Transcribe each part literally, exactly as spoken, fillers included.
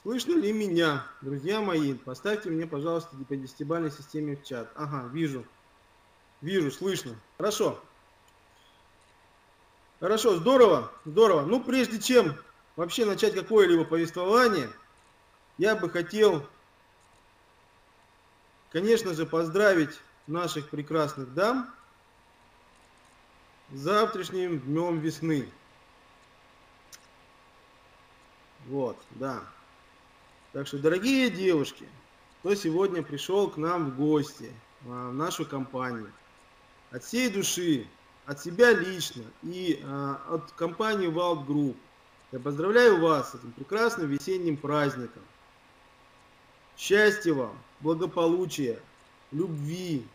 Слышно ли меня, друзья мои? Поставьте мне, пожалуйста, по десятибалльной системе в чат. Ага, вижу. Вижу, слышно. Хорошо. Хорошо, здорово, здорово. Ну, прежде чем вообще начать какое-либо повествование, я бы хотел, конечно же, поздравить наших прекрасных дам с завтрашним днем весны. Вот, да. Так что, дорогие девушки, кто сегодня пришел к нам в гости, в нашу компанию, от всей души, от себя лично и а, от компании Wild Group, я поздравляю вас с этим прекрасным весенним праздником. Счастья вам, благополучия, любви,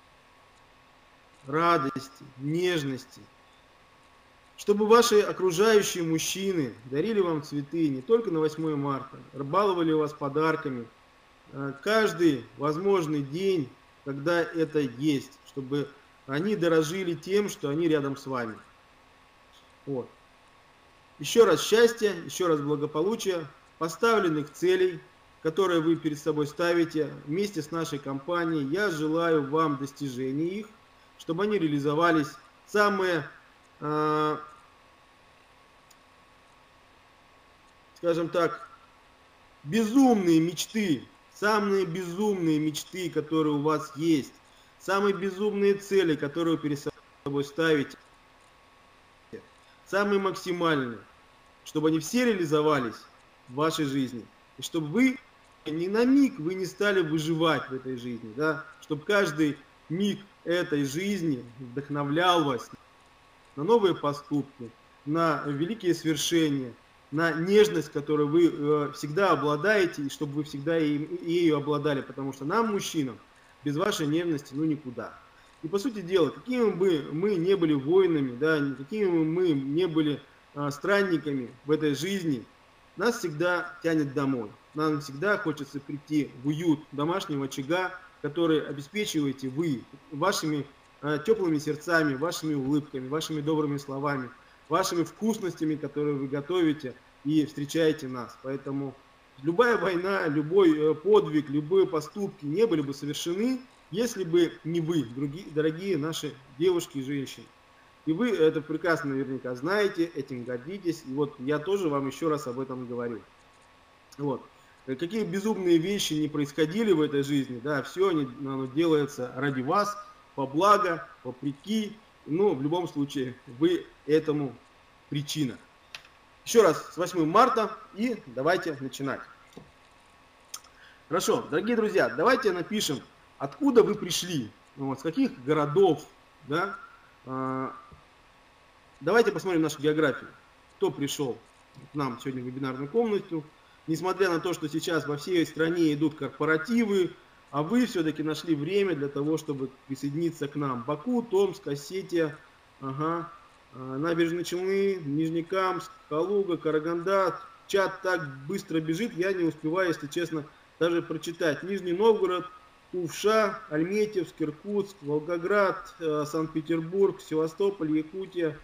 радости, нежности. Чтобы ваши окружающие мужчины дарили вам цветы не только на восьмое марта, баловали вас подарками каждый возможный день, когда это есть, чтобы они дорожили тем, что они рядом с вами. Вот. Еще раз счастья, еще раз благополучия, поставленных целей, которые вы перед собой ставите вместе с нашей компанией. Я желаю вам достижений их, чтобы они реализовались. Самые, э, скажем так, безумные мечты, самые безумные мечты, которые у вас есть, самые безумные цели, которые вы перед собой ставите, самые максимальные, чтобы они все реализовались в вашей жизни. И чтобы вы ни на миг вы не стали выживать в этой жизни, да? Чтобы каждый миг этой жизни вдохновлял вас на новые поступки, на великие свершения, на нежность, которой вы э, всегда обладаете, и чтобы вы всегда ею обладали, потому что нам, мужчинам, без вашей нежности, ну никуда. И по сути дела, какими бы мы не были воинами, да, какими бы мы не были э, странниками в этой жизни, нас всегда тянет домой. Нам всегда хочется прийти в уют домашнего очага, который обеспечиваете вы вашими э, теплыми сердцами, вашими улыбками, вашими добрыми словами, вашими вкусностями, которые вы готовите и встречаете нас. Поэтому любая война, любой подвиг, любые поступки не были бы совершены, если бы не вы, другие, дорогие наши девушки и женщины. И вы это прекрасно наверняка знаете, этим гордитесь. И вот я тоже вам еще раз об этом говорю. Вот. Какие безумные вещи не происходили в этой жизни, да, все оно делается ради вас, по благо, вопреки. Но в любом случае вы этому причина. Еще раз с восьмым марта и давайте начинать. Хорошо, дорогие друзья, давайте напишем, откуда вы пришли, вот, с каких городов, да. Давайте посмотрим нашу географию. Кто пришел к нам сегодня в вебинарную комнату. Несмотря на то, что сейчас во всей стране идут корпоративы, а вы все-таки нашли время для того, чтобы присоединиться к нам. Баку, Томск, Осетия, ага, Набережные Челны, Нижнекамск, Калуга, Караганда. Чат так быстро бежит, я не успеваю, если честно, даже прочитать. Нижний Новгород, Увша, Альметьевск, Иркутск, Волгоград, Санкт-Петербург, Севастополь, Якутия.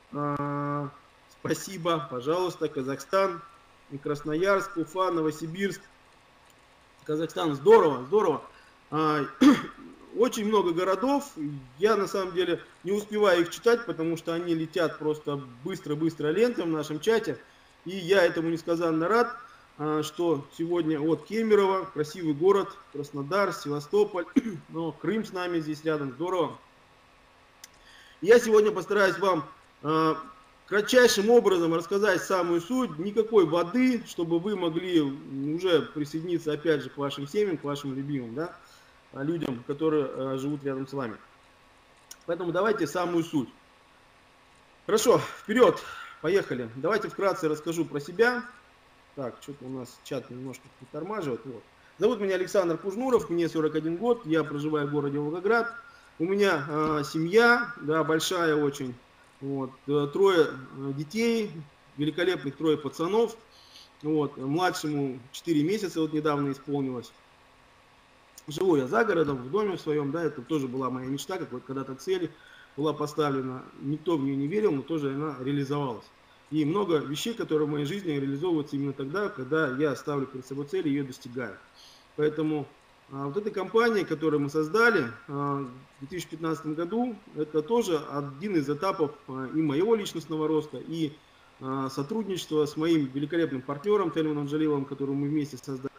Спасибо, пожалуйста, Казахстан. И Красноярск, Уфа, Новосибирск, Казахстан. Здорово, здорово. Очень много городов. Я на самом деле не успеваю их читать, потому что они летят просто быстро-быстро лентом в нашем чате. И я этому несказанно рад, что сегодня от Кемерово, красивый город, Краснодар, Севастополь, но Крым с нами здесь рядом. Здорово. Я сегодня постараюсь вам кратчайшим образом рассказать самую суть, никакой воды, чтобы вы могли уже присоединиться опять же к вашим семьям, к вашим любимым, да, людям, которые э, живут рядом с вами. Поэтому давайте самую суть. Хорошо, вперед, поехали. Давайте вкратце расскажу про себя. Так, что-то у нас чат немножко притормаживает. Вот. Зовут меня Александр Кужнуров, мне сорок один год, я проживаю в городе Волгоград. У меня э, семья, да, большая очень. Вот, трое детей, великолепных трое пацанов. Вот, младшему четыре месяца вот недавно исполнилось. Живу я за городом, в доме в своем, да, это тоже была моя мечта, как вот когда-то цель была поставлена. Никто в нее не верил, но тоже она реализовалась. И много вещей, которые в моей жизни реализовываются именно тогда, когда я ставлю перед собой цель и ее достигаю. Поэтому а, вот эта компания, которую мы создали а, в две тысячи пятнадцатом году, это тоже один из этапов а, и моего личностного роста, и а, сотрудничества с моим великолепным партнером Тельманом Джалиловым, которого мы вместе создали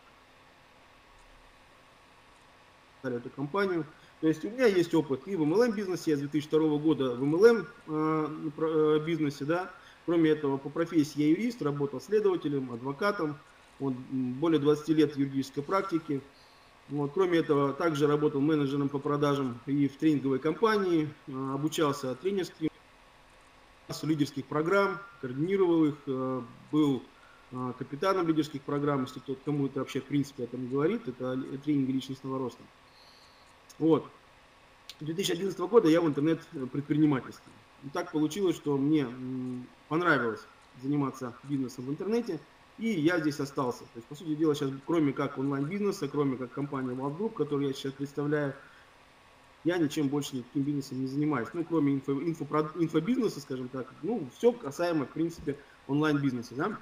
эту компанию. То есть у меня есть опыт и в эм эл эм-бизнесе, я с две тысячи второго года в эм эл эм-бизнесе, да. Кроме этого, по профессии я юрист, работал следователем, адвокатом, вот, более двадцати лет юридической практики. Вот, кроме этого, также работал менеджером по продажам и в тренинговой компании, обучался тренерским, лидерских программ, координировал их, был капитаном лидерских программ, если кто-то кому это вообще в принципе это не говорит, это тренинги личностного роста. Вот. С две тысячи одиннадцатого года я в интернет-предпринимательстве. И так получилось, что мне понравилось заниматься бизнесом в интернете, и я здесь остался. То есть, по сути дела, сейчас, кроме как онлайн-бизнеса, кроме как компании Wealth Group, которую я сейчас представляю, я ничем больше никаким бизнесом не занимаюсь. Ну, кроме инфо, инфо, инфобизнеса, скажем так. Ну, все касаемо, в принципе, онлайн-бизнеса. Да?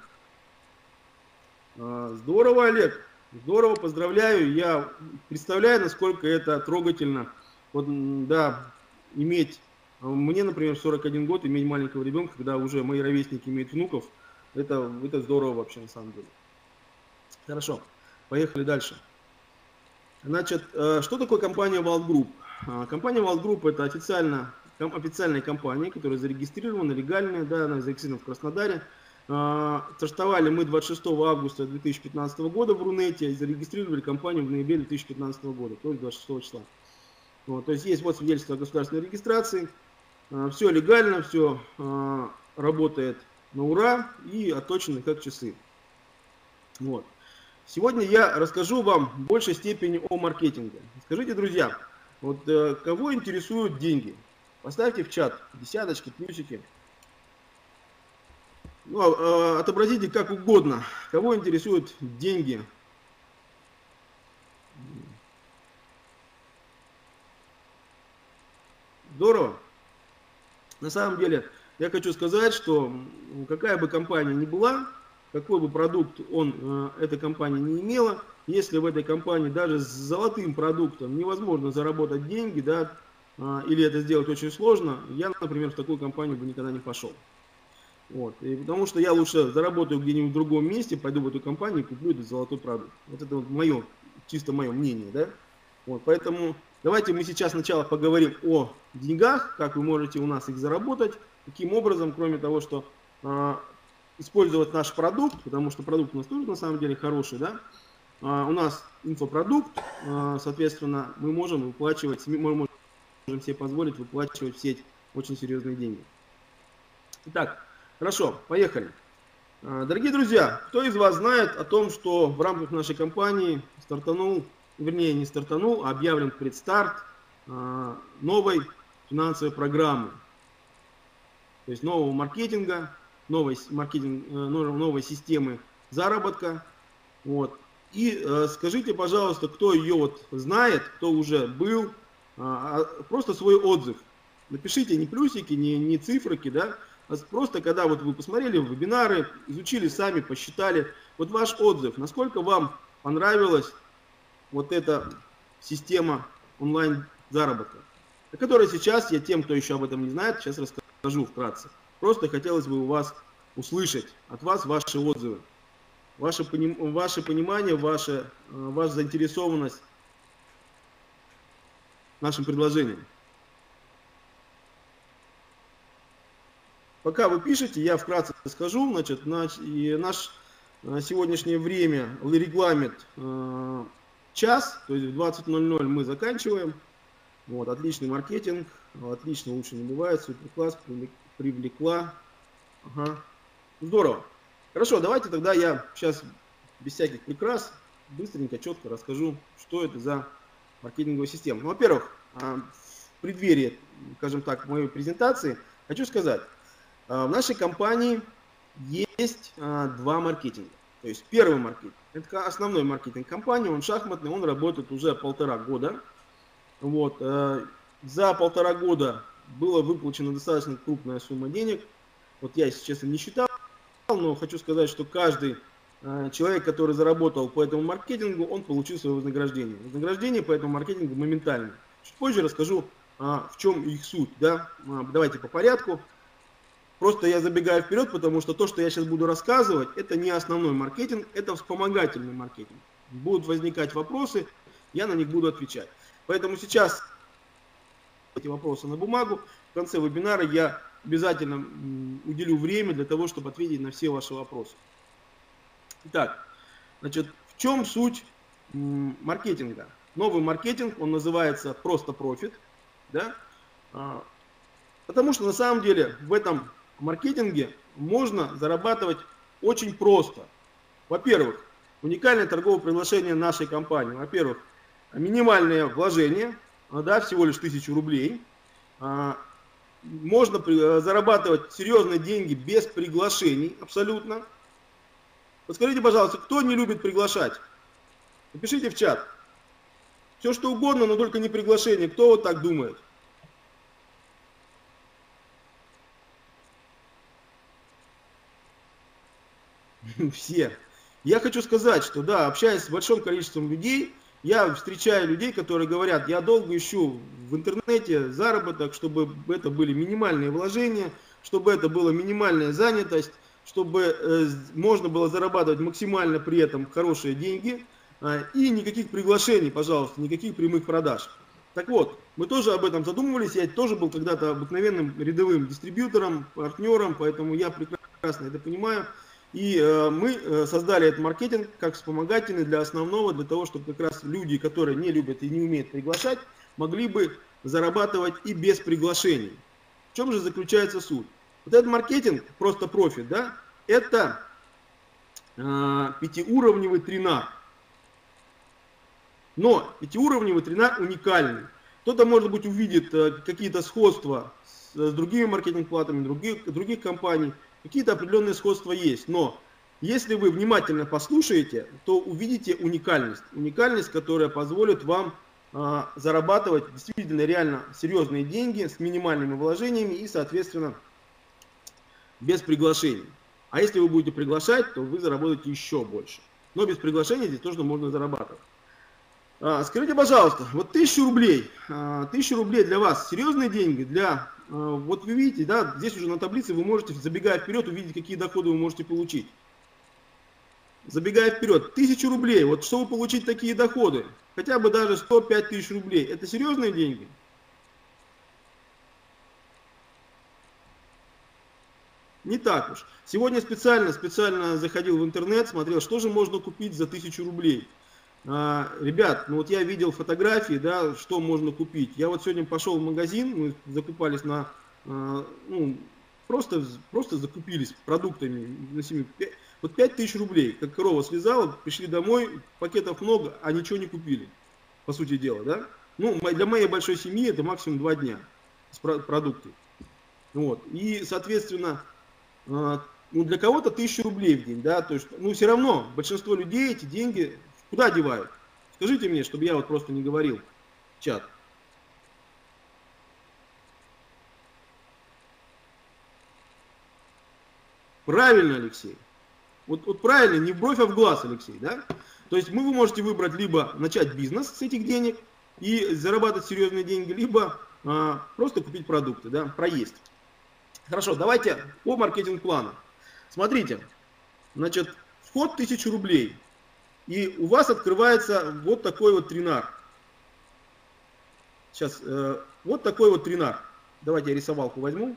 Здорово, Олег. Здорово, поздравляю. Я представляю, насколько это трогательно. Вот, да, иметь... Мне, например, сорок один год, иметь маленького ребенка, когда уже мои ровесники имеют внуков, это, это здорово вообще на самом деле. Хорошо, поехали дальше. Значит, что такое компания Wealth Group? Компания Wealth Group это официально, официальная компания, которая зарегистрирована, легальная, да, она зарегистрирована в Краснодаре. Стартовали мы двадцать шестого августа две тысячи пятнадцатого года в Рунете и зарегистрировали компанию в ноябре две тысячи пятнадцатого года, то есть двадцать шестого числа. Вот, то есть есть вот свидетельство о государственной регистрации. Все легально, все работает на ура и отточено как часы. Вот. Сегодня я расскажу вам в большей степени о маркетинге. Скажите, друзья, вот кого интересуют деньги? Поставьте в чат десяточки, плюсики. Ну, отобразите как угодно. Кого интересуют деньги? Здорово. На самом деле, я хочу сказать, что какая бы компания ни была, какой бы продукт он, эта компания не имела, если в этой компании даже с золотым продуктом невозможно заработать деньги, да, или это сделать очень сложно, я, например, в такую компанию бы никогда не пошел. Вот. И потому что я лучше заработаю где-нибудь в другом месте, пойду в эту компанию и куплю этот золотой продукт. Вот это вот мое, чисто мое мнение, да. Вот, поэтому давайте мы сейчас сначала поговорим о деньгах, как вы можете у нас их заработать, каким образом, кроме того, что э, использовать наш продукт, потому что продукт у нас тоже на самом деле хороший, да, э, у нас инфопродукт, э, соответственно, мы можем выплачивать, мы можем себе позволить выплачивать в сеть очень серьезные деньги. Итак, хорошо, поехали. Э, дорогие друзья, кто из вас знает о том, что в рамках нашей компании стартанул, вернее не стартанул, а объявлен предстарт э, новой финансовой программы, то есть нового маркетинга, новой, маркетинг, э, новой системы заработка. Вот. И э, скажите, пожалуйста, кто ее вот знает, кто уже был, э, просто свой отзыв. Напишите не плюсики, не, не цифрики, да, а просто когда вот вы посмотрели вебинары, изучили сами, посчитали, вот ваш отзыв, насколько вам понравилась вот эта система онлайн-заработка, о которой сейчас я тем, кто еще об этом не знает, сейчас расскажу вкратце. Просто хотелось бы у вас услышать, от вас ваши отзывы, ваше, поним, ваше понимание, ваше, ваша заинтересованность нашим предложением. Пока вы пишете, я вкратце скажу, значит, наш, и наш сегодняшнее время, регламент э, час, то есть в двадцать ноль ноль мы заканчиваем. Вот, отличный маркетинг, отлично, лучше не бывает, суперкласс, привлекла. Ага. Здорово. Хорошо, давайте тогда я сейчас без всяких прикрас быстренько, четко расскажу, что это за маркетинговая система. Ну, во-первых, в преддверии, скажем так, моей презентации хочу сказать, в нашей компании есть два маркетинга. То есть первый маркетинг, это основной маркетинг компании, он шахматный, он работает уже полтора года. Вот, за полтора года была выплачена достаточно крупная сумма денег. Вот я, если честно, не считал, но хочу сказать, что каждый человек, который заработал по этому маркетингу, он получил свое вознаграждение. Вознаграждение по этому маркетингу моментально. Чуть позже расскажу, в чем их суть. Да? Давайте по порядку. Просто я забегаю вперед, потому что то, что я сейчас буду рассказывать, это не основной маркетинг, это вспомогательный маркетинг. Будут возникать вопросы, я на них буду отвечать. Поэтому сейчас эти вопросы на бумагу. В конце вебинара я обязательно уделю время для того, чтобы ответить на все ваши вопросы. Итак, значит, в чем суть маркетинга? Новый маркетинг, он называется просто профит. Да? Потому что на самом деле в этом маркетинге можно зарабатывать очень просто. Во-первых, уникальное торговое предложение нашей компании. Во-первых, минимальное вложение, да, всего лишь тысячу рублей. Можно зарабатывать серьезные деньги без приглашений, абсолютно. Подскажите, пожалуйста, кто не любит приглашать? Напишите в чат. Все что угодно, но только не приглашение. Кто вот так думает? Все. Я хочу сказать, что да, общаясь с большим количеством людей, я встречаю людей, которые говорят, я долго ищу в интернете заработок, чтобы это были минимальные вложения, чтобы это была минимальная занятость, чтобы э, можно было зарабатывать максимально при этом хорошие деньги, э, и никаких приглашений, пожалуйста, никаких прямых продаж. Так вот, мы тоже об этом задумывались, я тоже был когда-то обыкновенным рядовым дистрибьютором, партнером, поэтому я прекрасно это понимаю. И э, мы э, создали этот маркетинг как вспомогательный для основного, для того, чтобы как раз люди, которые не любят и не умеют приглашать, могли бы зарабатывать и без приглашений. В чем же заключается суть? Вот этот маркетинг, просто профит, да, это э, пятиуровневый тринар. Но пятиуровневый тринар уникальный. Кто-то, может быть, увидит э, какие-то сходства с, с другими маркетинг-платами, других, других компаний. Какие-то определенные сходства есть, но если вы внимательно послушаете, то увидите уникальность. Уникальность, которая позволит вам а, зарабатывать действительно реально серьезные деньги с минимальными вложениями и, соответственно, без приглашений. А если вы будете приглашать, то вы заработаете еще больше. Но без приглашений здесь тоже можно зарабатывать. А, скажите, пожалуйста, вот тысяча рублей, а, тысяча рублей для вас серьезные деньги? Для Вот вы видите, да, здесь уже на таблице вы можете, забегая вперед, увидеть, какие доходы вы можете получить. Забегая вперед, тысячу рублей, вот чтобы получить такие доходы, хотя бы даже сто пять тысяч рублей, это серьезные деньги? Не так уж. Сегодня специально, специально заходил в интернет, смотрел, что же можно купить за тысячу рублей. А, ребят, ну вот я видел фотографии, да, что можно купить. Я вот сегодня пошел в магазин, мы закупались на, а, ну, просто, просто закупились продуктами на семью. Вот пять тысяч рублей, как корова слезала, пришли домой, пакетов много, а ничего не купили, по сути дела, да. Ну, для моей большой семьи это максимум два дня с продукты. Вот, и, соответственно, а, ну, для кого-то тысяча рублей в день, да, то есть, ну, все равно большинство людей эти деньги куда девают? Скажите мне, чтобы я вот просто не говорил в чат. Правильно, Алексей. Вот, вот правильно, не в бровь, а в глаз, Алексей, да? То есть мы, вы можете выбрать либо начать бизнес с этих денег и зарабатывать серьезные деньги, либо а, просто купить продукты, да, проесть. Хорошо, давайте по маркетинг-плану. Смотрите, значит, вход тысяча рублей. И у вас открывается вот такой вот тринар. Сейчас, э, вот такой вот тринар. Давайте я рисовалку возьму.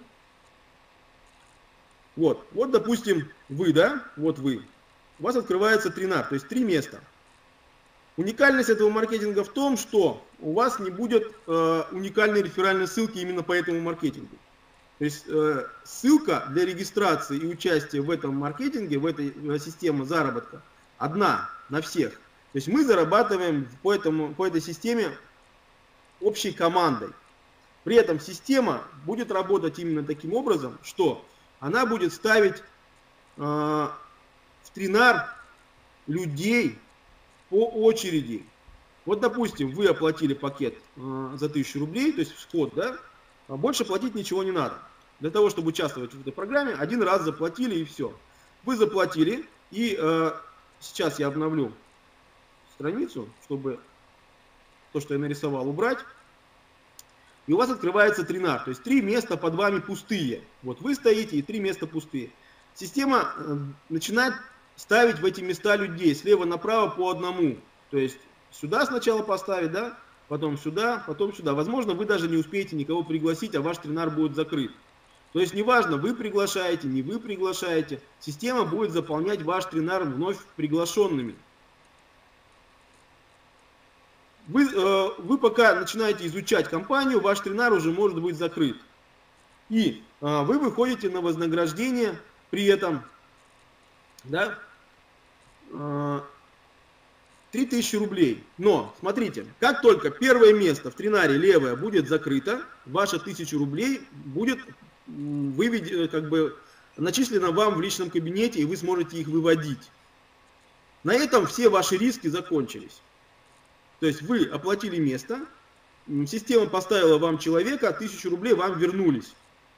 Вот, вот, допустим, вы, да, вот вы. У вас открывается тринар, то есть три места. Уникальность этого маркетинга в том, что у вас не будет э, уникальной реферальной ссылки именно по этому маркетингу. То есть э, ссылка для регистрации и участия в этом маркетинге, в этой э, системе заработка, одна на всех. То есть мы зарабатываем по, этому, по этой системе общей командой. При этом система будет работать именно таким образом, что она будет ставить э, в тринар людей по очереди. Вот, допустим, вы оплатили пакет э, за тысячу рублей, то есть вход, да, а больше платить ничего не надо. Для того, чтобы участвовать в этой программе, один раз заплатили и все. Вы заплатили, и э, сейчас я обновлю страницу, чтобы то, что я нарисовал, убрать. И у вас открывается тринар, то есть три места под вами пустые. Вот вы стоите, и три места пустые. Система э, начинает ставить в эти места людей слева направо по одному. То есть сюда сначала поставить, да, потом сюда, потом сюда. Возможно, вы даже не успеете никого пригласить, а ваш тринар будет закрыт. То есть неважно, вы приглашаете, не вы приглашаете, система будет заполнять ваш тринар вновь приглашенными. Вы, э, вы пока начинаете изучать компанию, ваш тринар уже может быть закрыт. И э, вы выходите на вознаграждение при этом, да, э, три тысячи рублей. Но, смотрите, как только первое место в тринаре левое будет закрыто, ваша тысяча рублей будет выведена, как бы начислена вам в личном кабинете, и вы сможете их выводить. На этом все ваши риски закончились. То есть вы оплатили место, система поставила вам человека, тысячу рублей вам вернулись.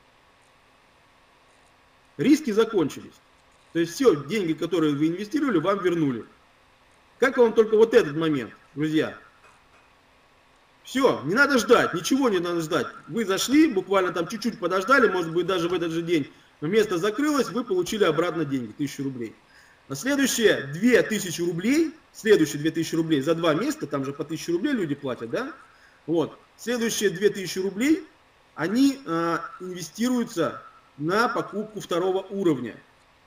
Риски закончились. То есть все деньги, которые вы инвестировали, вам вернули. Как вам только вот этот момент, друзья? Все, не надо ждать, ничего не надо ждать. Вы зашли, буквально там чуть-чуть подождали, может быть даже в этот же день место закрылось, вы получили обратно деньги, тысячу рублей. На следующие две тысячи рублей, следующие две тысячи рублей за два места, там же по тысяче рублей люди платят, да? Вот, следующие две тысячи рублей, они э, инвестируются на покупку второго уровня.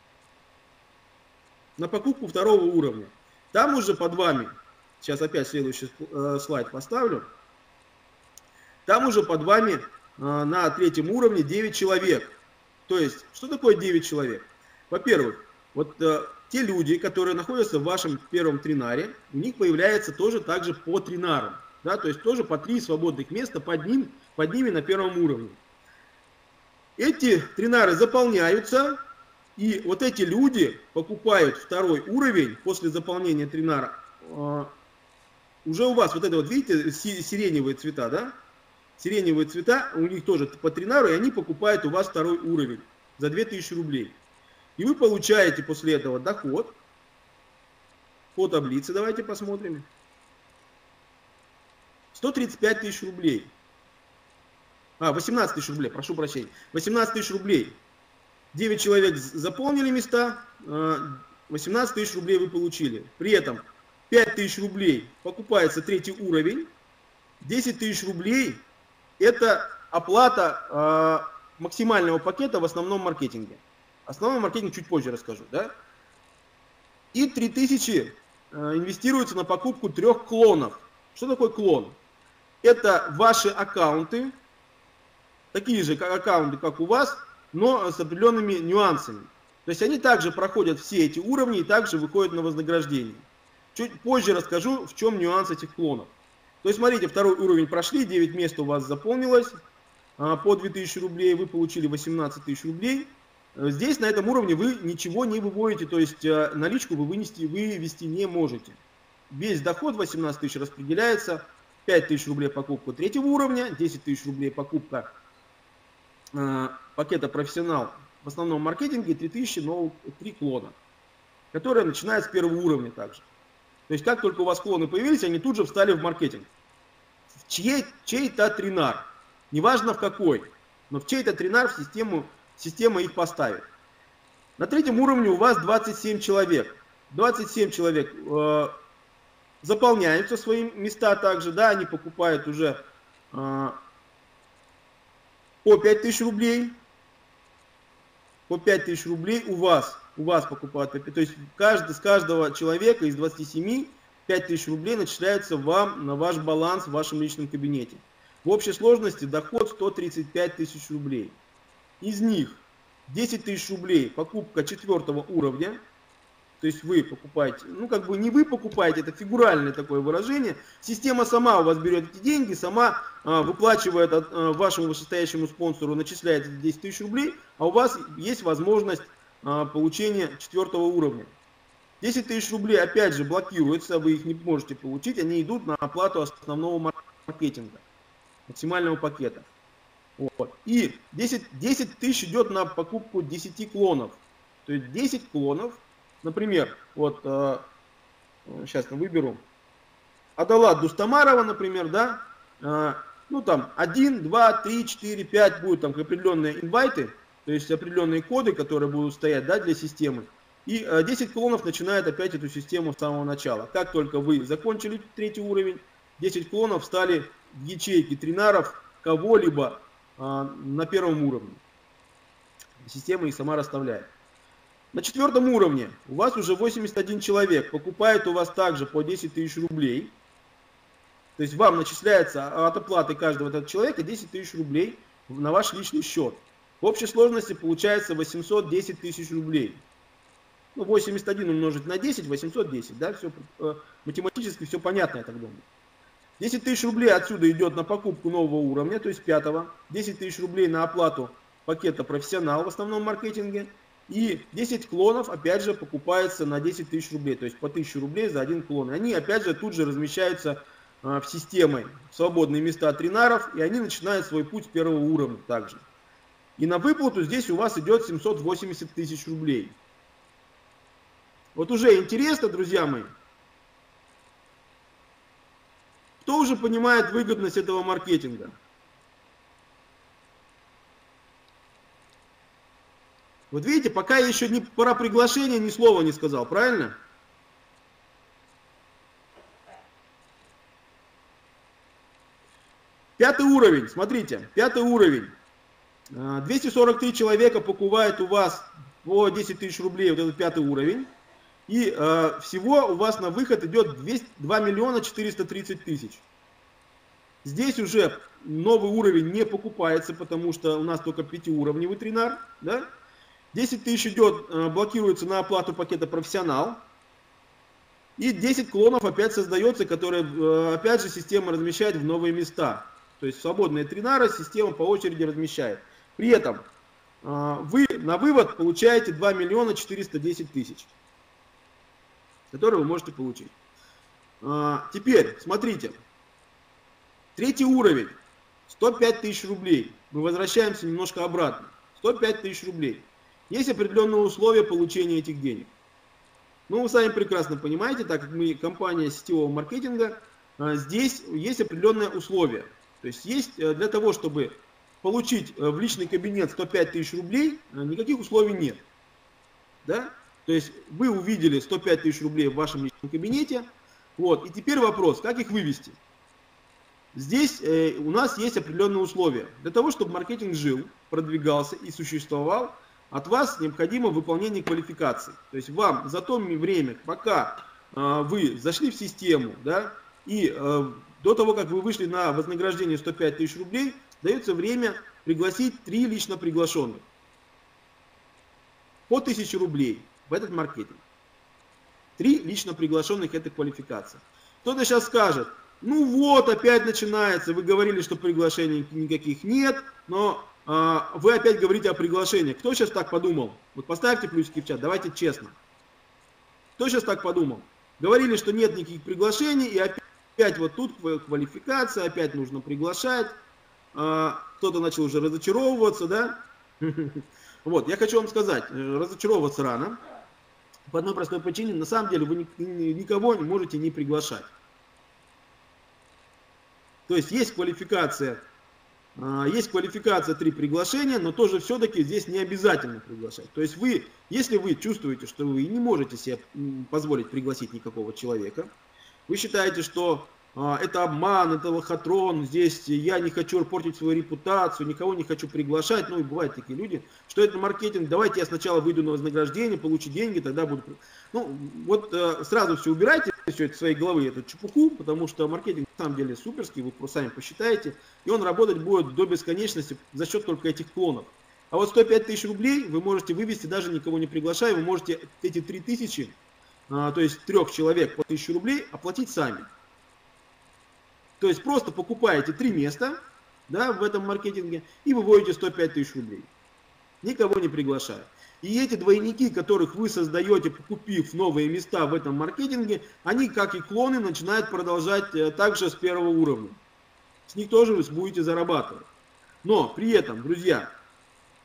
На покупку второго уровня. Там уже под вами, сейчас опять следующий э, слайд поставлю, там уже под вами э, на третьем уровне девять человек. То есть, что такое девять человек? Во-первых, вот э, те люди, которые находятся в вашем первом тринаре, у них появляется тоже также по тринарам. Да, то есть тоже по три свободных места под, ним, под ними на первом уровне. Эти тринары заполняются, и вот эти люди покупают второй уровень после заполнения тринара. Э, уже у вас вот это вот, видите, сиреневые цвета, да? Сиреневые цвета, у них тоже по тринару, и они покупают у вас второй уровень за две тысячи рублей. И вы получаете после этого доход по таблице, давайте посмотрим. сто тридцать пять тысяч рублей. А, восемнадцать тысяч рублей, прошу прощения. восемнадцать тысяч рублей. девять человек заполнили места, восемнадцать тысяч рублей вы получили. При этом пять тысяч рублей покупается третий уровень, десять тысяч рублей это оплата э, максимального пакета в основном маркетинге. Основной маркетинг чуть позже расскажу, да? И три тысячи э, инвестируется на покупку трех клонов. Что такое клон? Это ваши аккаунты, такие же как аккаунты, как у вас, но с определенными нюансами. То есть они также проходят все эти уровни и также выходят на вознаграждение. Чуть позже расскажу, в чем нюанс этих клонов. То есть, смотрите, второй уровень прошли, девять мест у вас заполнилось, по две тысячи рублей, вы получили восемнадцать тысяч рублей. Здесь, на этом уровне, вы ничего не выводите, то есть наличку вы вынести, вывести не можете. Весь доход восемнадцать тысяч распределяется, пять тысяч рублей покупка третьего уровня, десять тысяч рублей покупка э, пакета профессионал в основном маркетинге, и три тысячи новых, три клона, которые начинают с первого уровня также. То есть, как только у вас клоны появились, они тут же встали в маркетинг. В чей, чей-то тринар, неважно в какой, но в чей-то тринар в систему, система их поставит. На третьем уровне у вас двадцать семь человек. двадцать семь человек э, заполняются свои места также, да, они покупают уже э, по пять тысяч рублей. По пять тысяч рублей у вас. У вас покупают, то есть каждый, с каждого человека из двадцати семи пять тысяч рублей начисляются вам на ваш баланс в вашем личном кабинете. В общей сложности доход сто тридцать пять тысяч рублей. Из них десять тысяч рублей покупка четвертого уровня. То есть вы покупаете, ну как бы не вы покупаете, это фигуральное такое выражение. Система сама у вас берет эти деньги, сама а, выплачивает от, а, вашему вышестоящему спонсору, начисляет эти десять тысяч рублей, а у вас есть возможность получения четвертого уровня. десять тысяч рублей опять же блокируются, вы их не можете получить, они идут на оплату основного маркетинга, максимального пакета. Вот. И десять, десять тысяч идет на покупку десяти клонов. То есть десять клонов, например, вот э, сейчас я выберу Адалат Дустамарова, например, да, э, ну там один, два, три, четыре, пять будут там определенные инвайты, то есть определенные коды, которые будут стоять, да, для системы. И э, десять клонов начинает опять эту систему с самого начала. Как только вы закончили третий уровень, десять клонов стали в ячейки тринаров кого-либо э, на первом уровне. Система их сама расставляет. На четвертом уровне у вас уже восемьдесят один человек покупает у вас также по десять тысяч рублей. То есть вам начисляется от оплаты каждого этого человека десять тысяч рублей на ваш личный счет. В общей сложности получается восемьсот десять тысяч рублей. Ну, восемьдесят один умножить на десять, восемьсот десять, да, все, э, математически все понятно, я так думаю. десять тысяч рублей отсюда идет на покупку нового уровня, то есть пятого. десять тысяч рублей на оплату пакета профессионал в основном маркетинге. И десять клонов, опять же, покупается на десять тысяч рублей, то есть по тысяче рублей за один клон. И они, опять же, тут же размещаются э, в системе в свободные места тринаров, и они начинают свой путь с первого уровня также. И на выплату здесь у вас идет семьсот восемьдесят тысяч рублей. Вот уже интересно, друзья мои, кто уже понимает выгодность этого маркетинга? Вот видите, пока я еще не про приглашение ни слова не сказал, правильно? Пятый уровень, смотрите, пятый уровень. двести сорок три человека покупают у вас по десять тысяч рублей вот этот пятый уровень. И э, всего у вас на выход идет два миллиона четыреста тридцать тысяч. Здесь уже новый уровень не покупается, потому что у нас только пятиуровневый тринар. Да? десять тысяч идет, э, блокируется на оплату пакета профессионал. И десять клонов опять создается, которые э, опять же система размещает в новые места. То есть свободные тринары система по очереди размещает. При этом э, вы на вывод получаете два миллиона четыреста десять тысяч. Которые вы можете получить. А, теперь, смотрите. Третий уровень. сто пять тысяч рублей. Мы возвращаемся немножко обратно. сто пять тысяч рублей. Есть определенные условия получения этих денег. Ну, вы сами прекрасно понимаете, так как мы компания сетевого маркетинга, а, здесь есть определенные условия. То есть есть для того, чтобы получить в личный кабинет сто пять тысяч рублей, никаких условий нет. Да? То есть вы увидели сто пять тысяч рублей в вашем личном кабинете. Вот, и теперь вопрос, как их вывести? Здесь э, у нас есть определенные условия. Для того, чтобы маркетинг жил, продвигался и существовал, от вас необходимо выполнение квалификации. То есть вам за то время, пока э, вы зашли в систему, да, и э, до того, как вы вышли на вознаграждение сто пять тысяч рублей, дается время пригласить три лично приглашенных. По тысяче рублей. В этот маркетинг. Три лично приглашенных этой квалификации. Кто-то сейчас скажет, ну вот, опять начинается, вы говорили, что приглашений никаких нет, но а, вы опять говорите о приглашении. Кто сейчас так подумал? Вот поставьте плюсики в чат, давайте честно. Кто сейчас так подумал? Говорили, что нет никаких приглашений, и опять, опять вот тут квалификация, опять нужно приглашать. А, кто-то начал уже разочаровываться, да? Вот, я хочу вам сказать, разочаровываться рано. По одной простой причине, на самом деле вы никого не можете не приглашать. То есть есть квалификация, есть квалификация три приглашения, но тоже все-таки здесь не обязательно приглашать. То есть вы, если вы чувствуете, что вы не можете себе позволить пригласить никакого человека, вы считаете, что это обман, это лохотрон, здесь я не хочу портить свою репутацию, никого не хочу приглашать, ну и бывают такие люди, что это маркетинг, давайте я сначала выйду на вознаграждение, получу деньги, тогда буду... Ну, вот э, сразу все убирайте, все это из своей головы, эту чепуху, потому что маркетинг на самом деле суперский, вы просто сами посчитаете, и он работать будет до бесконечности за счет только этих клонов. А вот сто пять тысяч рублей вы можете вывести, даже никого не приглашая, вы можете эти три тысячи, э, то есть трех человек по тысяче рублей оплатить сами. То есть просто покупаете три места, да, в этом маркетинге и выводите сто пять тысяч рублей. Никого не приглашая. И эти двойники, которых вы создаете, купив новые места в этом маркетинге, они, как и клоны, начинают продолжать также с первого уровня. С них тоже вы будете зарабатывать. Но при этом, друзья,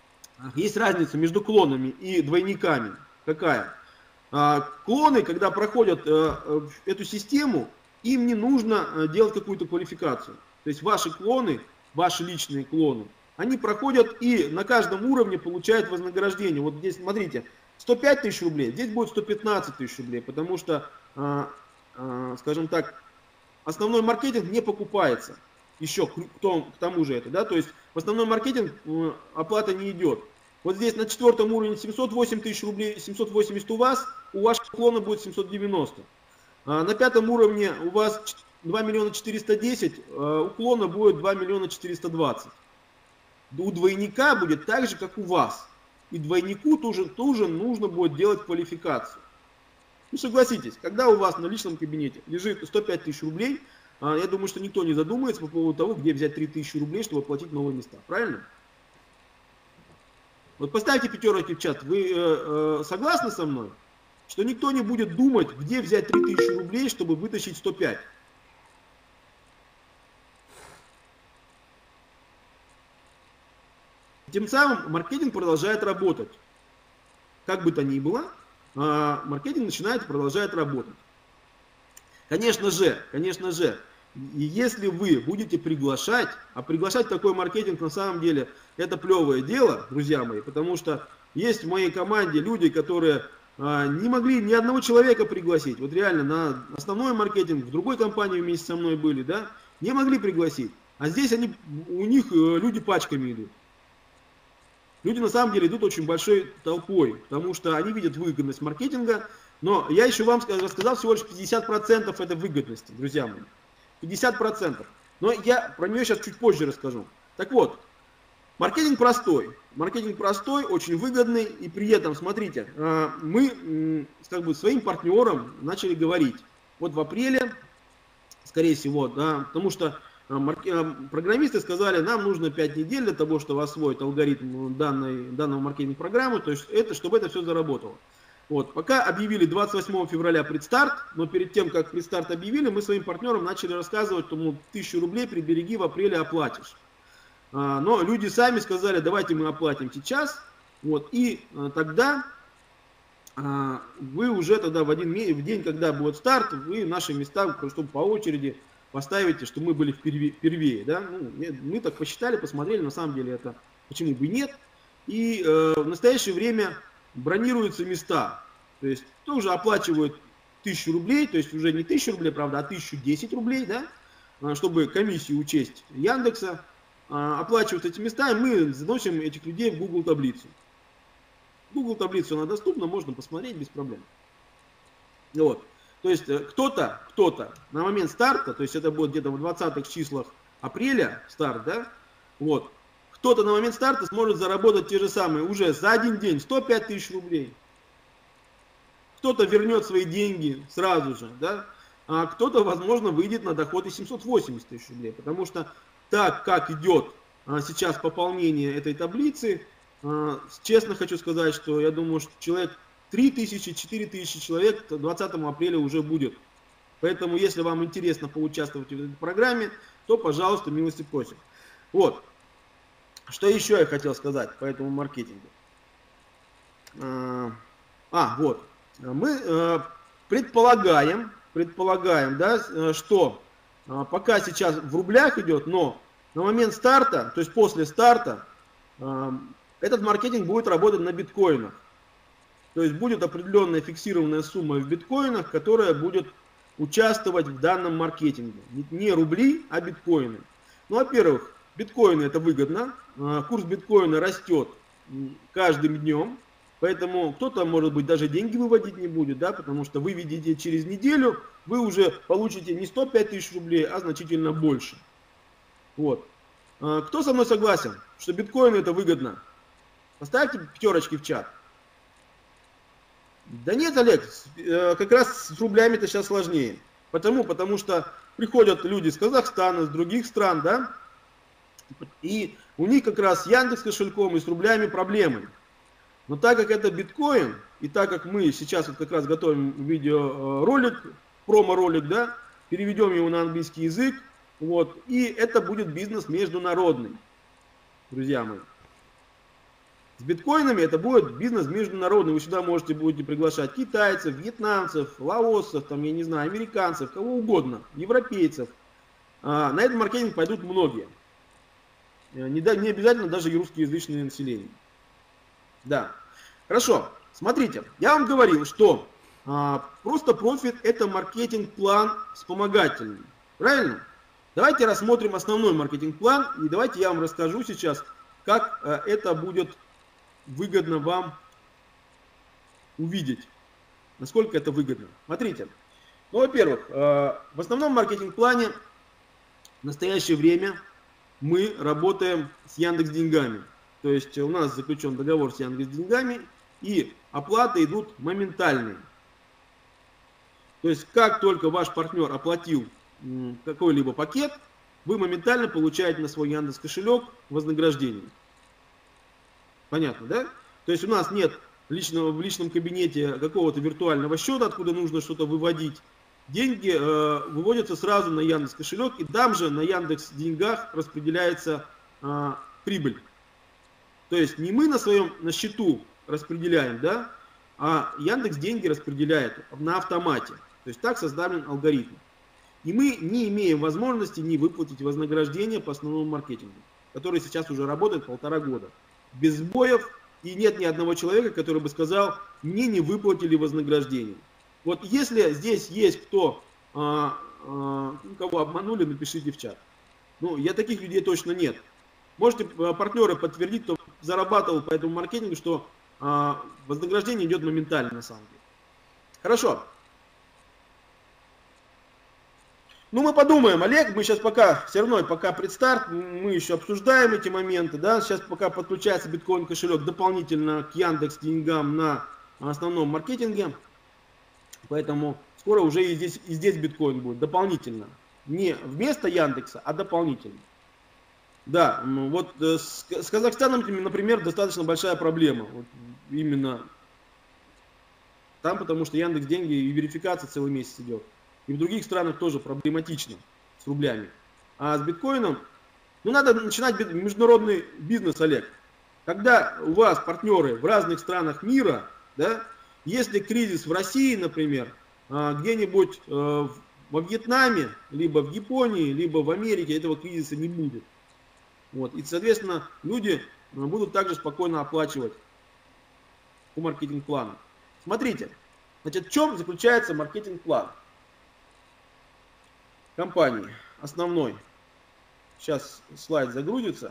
есть разница между клонами и двойниками. Какая? Клоны, когда проходят эту систему, им не нужно делать какую-то квалификацию. То есть ваши клоны, ваши личные клоны, они проходят и на каждом уровне получают вознаграждение. Вот здесь, смотрите, сто пять тысяч рублей, здесь будет сто пятнадцать тысяч рублей, потому что, скажем так, основной маркетинг не покупается. Еще к тому же это, да, то есть в основной маркетинг оплата не идет. Вот здесь на четвертом уровне семьсот восемь тысяч рублей, семьсот восемьдесят у вас, у вашего клона будет семьсот девяносто. А на пятом уровне у вас два миллиона четыреста десять, у клона будет два миллиона четыреста двадцать. У двойника будет так же, как у вас. И двойнику тоже, тоже нужно будет делать квалификацию. Ну согласитесь, когда у вас на личном кабинете лежит сто пять тысяч рублей, я думаю, что никто не задумается по поводу того, где взять три тысячи рублей, чтобы оплатить новые места. Правильно? Вот поставьте пятерочки в чат. Вы э, э, согласны со мной, что никто не будет думать, где взять три тысячи рублей, чтобы вытащить сто пять? Тем самым маркетинг продолжает работать. Как бы то ни было, э, маркетинг начинает и продолжает работать. Конечно же, конечно же, и если вы будете приглашать, а приглашать такой маркетинг на самом деле это плевое дело, друзья мои, потому что есть в моей команде люди, которые а, не могли ни одного человека пригласить, вот реально на основной маркетинг в другой компании вместе со мной были, да, не могли пригласить, а здесь они, у них люди пачками идут. Люди на самом деле идут очень большой толпой, потому что они видят выгодность маркетинга, но я еще вам рассказал всего лишь пятьдесят процентов этой выгодности, друзья мои. пятьдесят процентов. Но я про нее сейчас чуть позже расскажу. Так вот, маркетинг простой. Маркетинг простой, очень выгодный. И при этом, смотрите, мы как бы своим партнерам начали говорить. Вот в апреле, скорее всего, да, потому что программисты сказали, нам нужно пять недель для того, чтобы освоить алгоритм данной, данного маркетинг-программы, то есть это, чтобы это все заработало. Вот, пока объявили двадцать восьмого февраля предстарт, но перед тем, как предстарт объявили, мы своим партнерам начали рассказывать, что мол, тысячу рублей прибереги, в апреле оплатишь. А, но люди сами сказали, давайте мы оплатим сейчас, вот, и а, тогда а, вы уже тогда в один в день, когда будет старт, вы наши места, чтобы по очереди поставите, что мы были впервые, впервые, да? Ну, мы так посчитали, посмотрели, на самом деле это почему бы и нет. И э, в настоящее время бронируются места, то есть тоже оплачивают тысячу рублей, то есть уже не тысячу рублей, правда, а тысячу десять рублей, да, чтобы комиссию учесть Яндекса, оплачивают эти места, и мы заносим этих людей в Google таблицу. Google таблицу она доступна, можно посмотреть без проблем. Вот. То есть кто-то, кто-то на момент старта, то есть это будет где-то в двадцатых числах апреля старт, да, вот, кто-то на момент старта сможет заработать те же самые уже за один день сто пять тысяч рублей. Кто-то вернет свои деньги сразу же, да, а кто-то, возможно, выйдет на доход и семьсот восемьдесят тысяч рублей. Потому что так как идет а, сейчас пополнение этой таблицы, а, честно хочу сказать, что я думаю, что человек три тысячи, четыре тысячи человек двадцатого апреля уже будет. Поэтому, если вам интересно поучаствовать в этой программе, то, пожалуйста, милости просим. Вот. Что еще я хотел сказать по этому маркетингу? А, вот. Мы предполагаем, предполагаем, да, что пока сейчас в рублях идет, но на момент старта, то есть после старта, этот маркетинг будет работать на биткоинах. То есть будет определенная фиксированная сумма в биткоинах, которая будет участвовать в данном маркетинге. Не рубли, а биткоины. Ну, во-первых, биткоины это выгодно, курс биткоина растет каждым днем, поэтому кто-то, может быть, даже деньги выводить не будет, да, потому что вы видите через неделю, вы уже получите не сто пять тысяч рублей, а значительно больше. Вот. Кто со мной согласен, что биткоины это выгодно? Поставьте пятерочки в чат. Да нет, Олег, как раз с рублями-то сейчас сложнее. Почему? Потому что приходят люди из Казахстана, с других стран, да, и у них как раз с Яндекс кошельком и с рублями проблемы. Но так как это биткоин, и так как мы сейчас вот как раз готовим видеоролик, промо-ролик, да, переведем его на английский язык, вот, и это будет бизнес международный, друзья мои. С биткоинами это будет бизнес международный. Вы сюда можете будете приглашать китайцев, вьетнамцев, лаосцев, там, я не знаю, американцев, кого угодно, европейцев. На этот маркетинг пойдут многие. Не, не обязательно даже и русскоязычное население. Да. Хорошо. Смотрите, я вам говорил, что а, просто профит это маркетинг-план вспомогательный. Правильно? Давайте рассмотрим основной маркетинг-план и давайте я вам расскажу сейчас, как а, это будет выгодно вам увидеть, насколько это выгодно. Смотрите, ну, во-первых, а, в основном маркетинг-плане в настоящее время мы работаем с Яндекс.Деньгами. То есть у нас заключен договор с Яндекс.Деньгами и оплаты идут моментальные. То есть как только ваш партнер оплатил какой-либо пакет, вы моментально получаете на свой Яндекс кошелек вознаграждение. Понятно, да? То есть у нас нет личного, в личном кабинете какого-то виртуального счета, откуда нужно что-то выводить. Деньги э, выводятся сразу на Яндекс кошелек, и там же на Яндекс Деньгах распределяется э, прибыль. То есть не мы на своем на счету распределяем, да, а Яндекс Деньги распределяет на автомате. То есть так составлен алгоритм. И мы не имеем возможности не выплатить вознаграждение по основному маркетингу, который сейчас уже работает полтора года. Без сбоев, и нет ни одного человека, который бы сказал, мне не выплатили вознаграждение. Вот если здесь есть кто, а, а, кого обманули, напишите в чат. Ну, я таких людей точно нет. Можете партнеры подтвердить, кто зарабатывал по этому маркетингу, что а, вознаграждение идет моментально на самом деле. Хорошо. Ну, мы подумаем, Олег, мы сейчас пока, все равно, пока предстарт, мы еще обсуждаем эти моменты, да, сейчас пока подключается биткоин кошелек дополнительно к Яндекс Деньгам на основном маркетинге. Поэтому скоро уже и здесь, и здесь биткоин будет дополнительно. Не вместо Яндекса, а дополнительно. Да, вот с, с Казахстаном, например, достаточно большая проблема. Вот именно там, потому что Яндекс Деньги и верификация целый месяц идет. И в других странах тоже проблематично с рублями. А с биткоином, ну надо начинать международный бизнес, Олег. Когда у вас партнеры в разных странах мира, да, если кризис в России, например, где-нибудь во Вьетнаме, либо в Японии, либо в Америке, этого кризиса не будет. Вот. И, соответственно, люди будут также спокойно оплачивать по маркетинг-плану. Смотрите, значит, в чем заключается маркетинг-план компании основной? Сейчас слайд загрузится.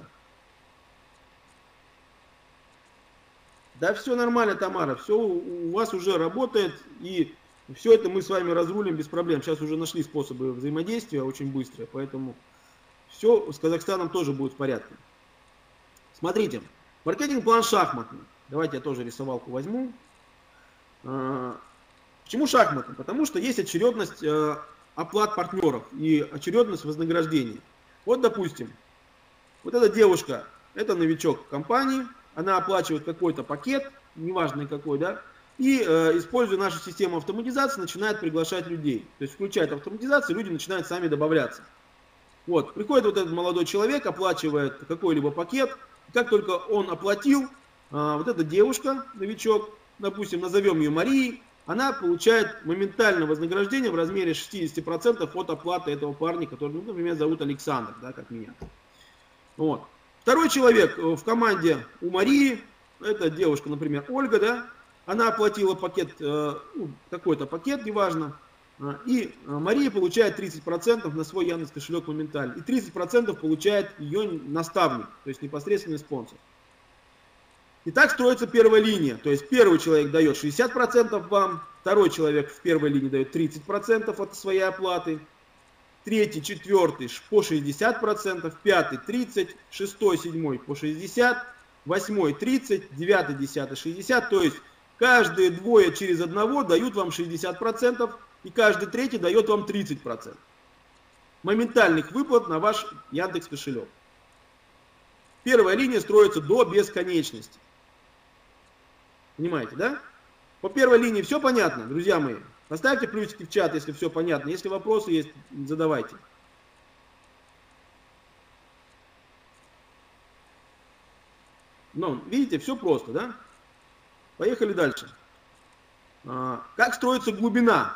Да, все нормально, Тамара, все у вас уже работает, и все это мы с вами разрулим без проблем. Сейчас уже нашли способы взаимодействия очень быстро, поэтому все с Казахстаном тоже будет в порядке. Смотрите, маркетинг-план шахматный. Давайте я тоже рисовалку возьму. Почему шахматный? Потому что есть очередность оплат партнеров и очередность вознаграждений. Вот, допустим, вот эта девушка, это новичок компании. Она оплачивает какой-то пакет, неважно какой, да, и, э, используя нашу систему автоматизации, начинает приглашать людей. То есть включает автоматизацию, люди начинают сами добавляться. Вот, приходит вот этот молодой человек, оплачивает какой-либо пакет. Как только он оплатил, э, вот эта девушка, новичок, допустим, назовем ее Марией, она получает моментальное вознаграждение в размере шестьдесят процентов от оплаты этого парня, который, ну, например, зовут Александр, да, как меня. Вот. Второй человек в команде у Марии, это девушка, например, Ольга, да, она оплатила пакет, ну, какой-то пакет, неважно, и Мария получает тридцать процентов на свой Яндекс кошелек моментально, и тридцать процентов получает ее наставник, то есть непосредственный спонсор. И так строится первая линия, то есть первый человек дает шестьдесят процентов вам, второй человек в первой линии дает тридцать процентов от своей оплаты, третий, четвертый по шестьдесят процентов, пятый тридцать, шестой, седьмой по шестьдесят, восьмой тридцать, девятый, десятый шестьдесят. То есть каждые двое через одного дают вам шестьдесят процентов и каждый третий дает вам тридцать процентов. Моментальных выплат на ваш Яндекс кошелек. Первая линия строится до бесконечности. Понимаете, да? По первой линии все понятно, друзья мои? Поставьте плюсики в чат, если все понятно. Если вопросы есть, задавайте. Ну, видите, все просто, да? Поехали дальше. А, как строится глубина?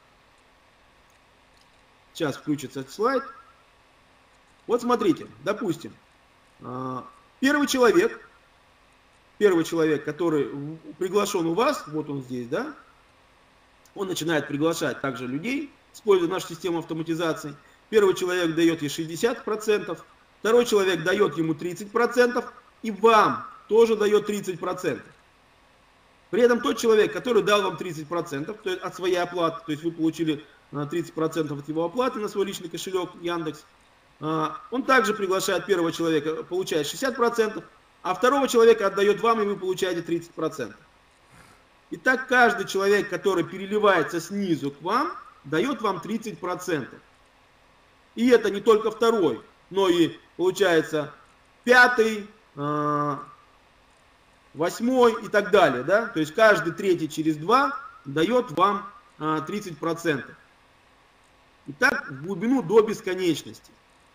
Сейчас включится этот слайд. Вот смотрите, допустим, а, первый человек, первый человек, который приглашен у вас, вот он здесь, да, он начинает приглашать также людей, используя нашу систему автоматизации. Первый человек дает ей шестьдесят процентов, второй человек дает ему тридцать процентов, и вам тоже дает тридцать процентов. При этом тот человек, который дал вам тридцать процентов то есть от своей оплаты, то есть вы получили тридцать процентов от его оплаты на свой личный кошелек Яндекс, он также приглашает первого человека, получает шестьдесят процентов, а второго человека отдает вам, и вы получаете тридцать процентов. И так каждый человек, который переливается снизу к вам, дает вам тридцать процентов. И это не только второй, но и получается пятый, восьмой и так далее. Да? То есть каждый третий через два дает вам тридцать процентов. И так в глубину до бесконечности.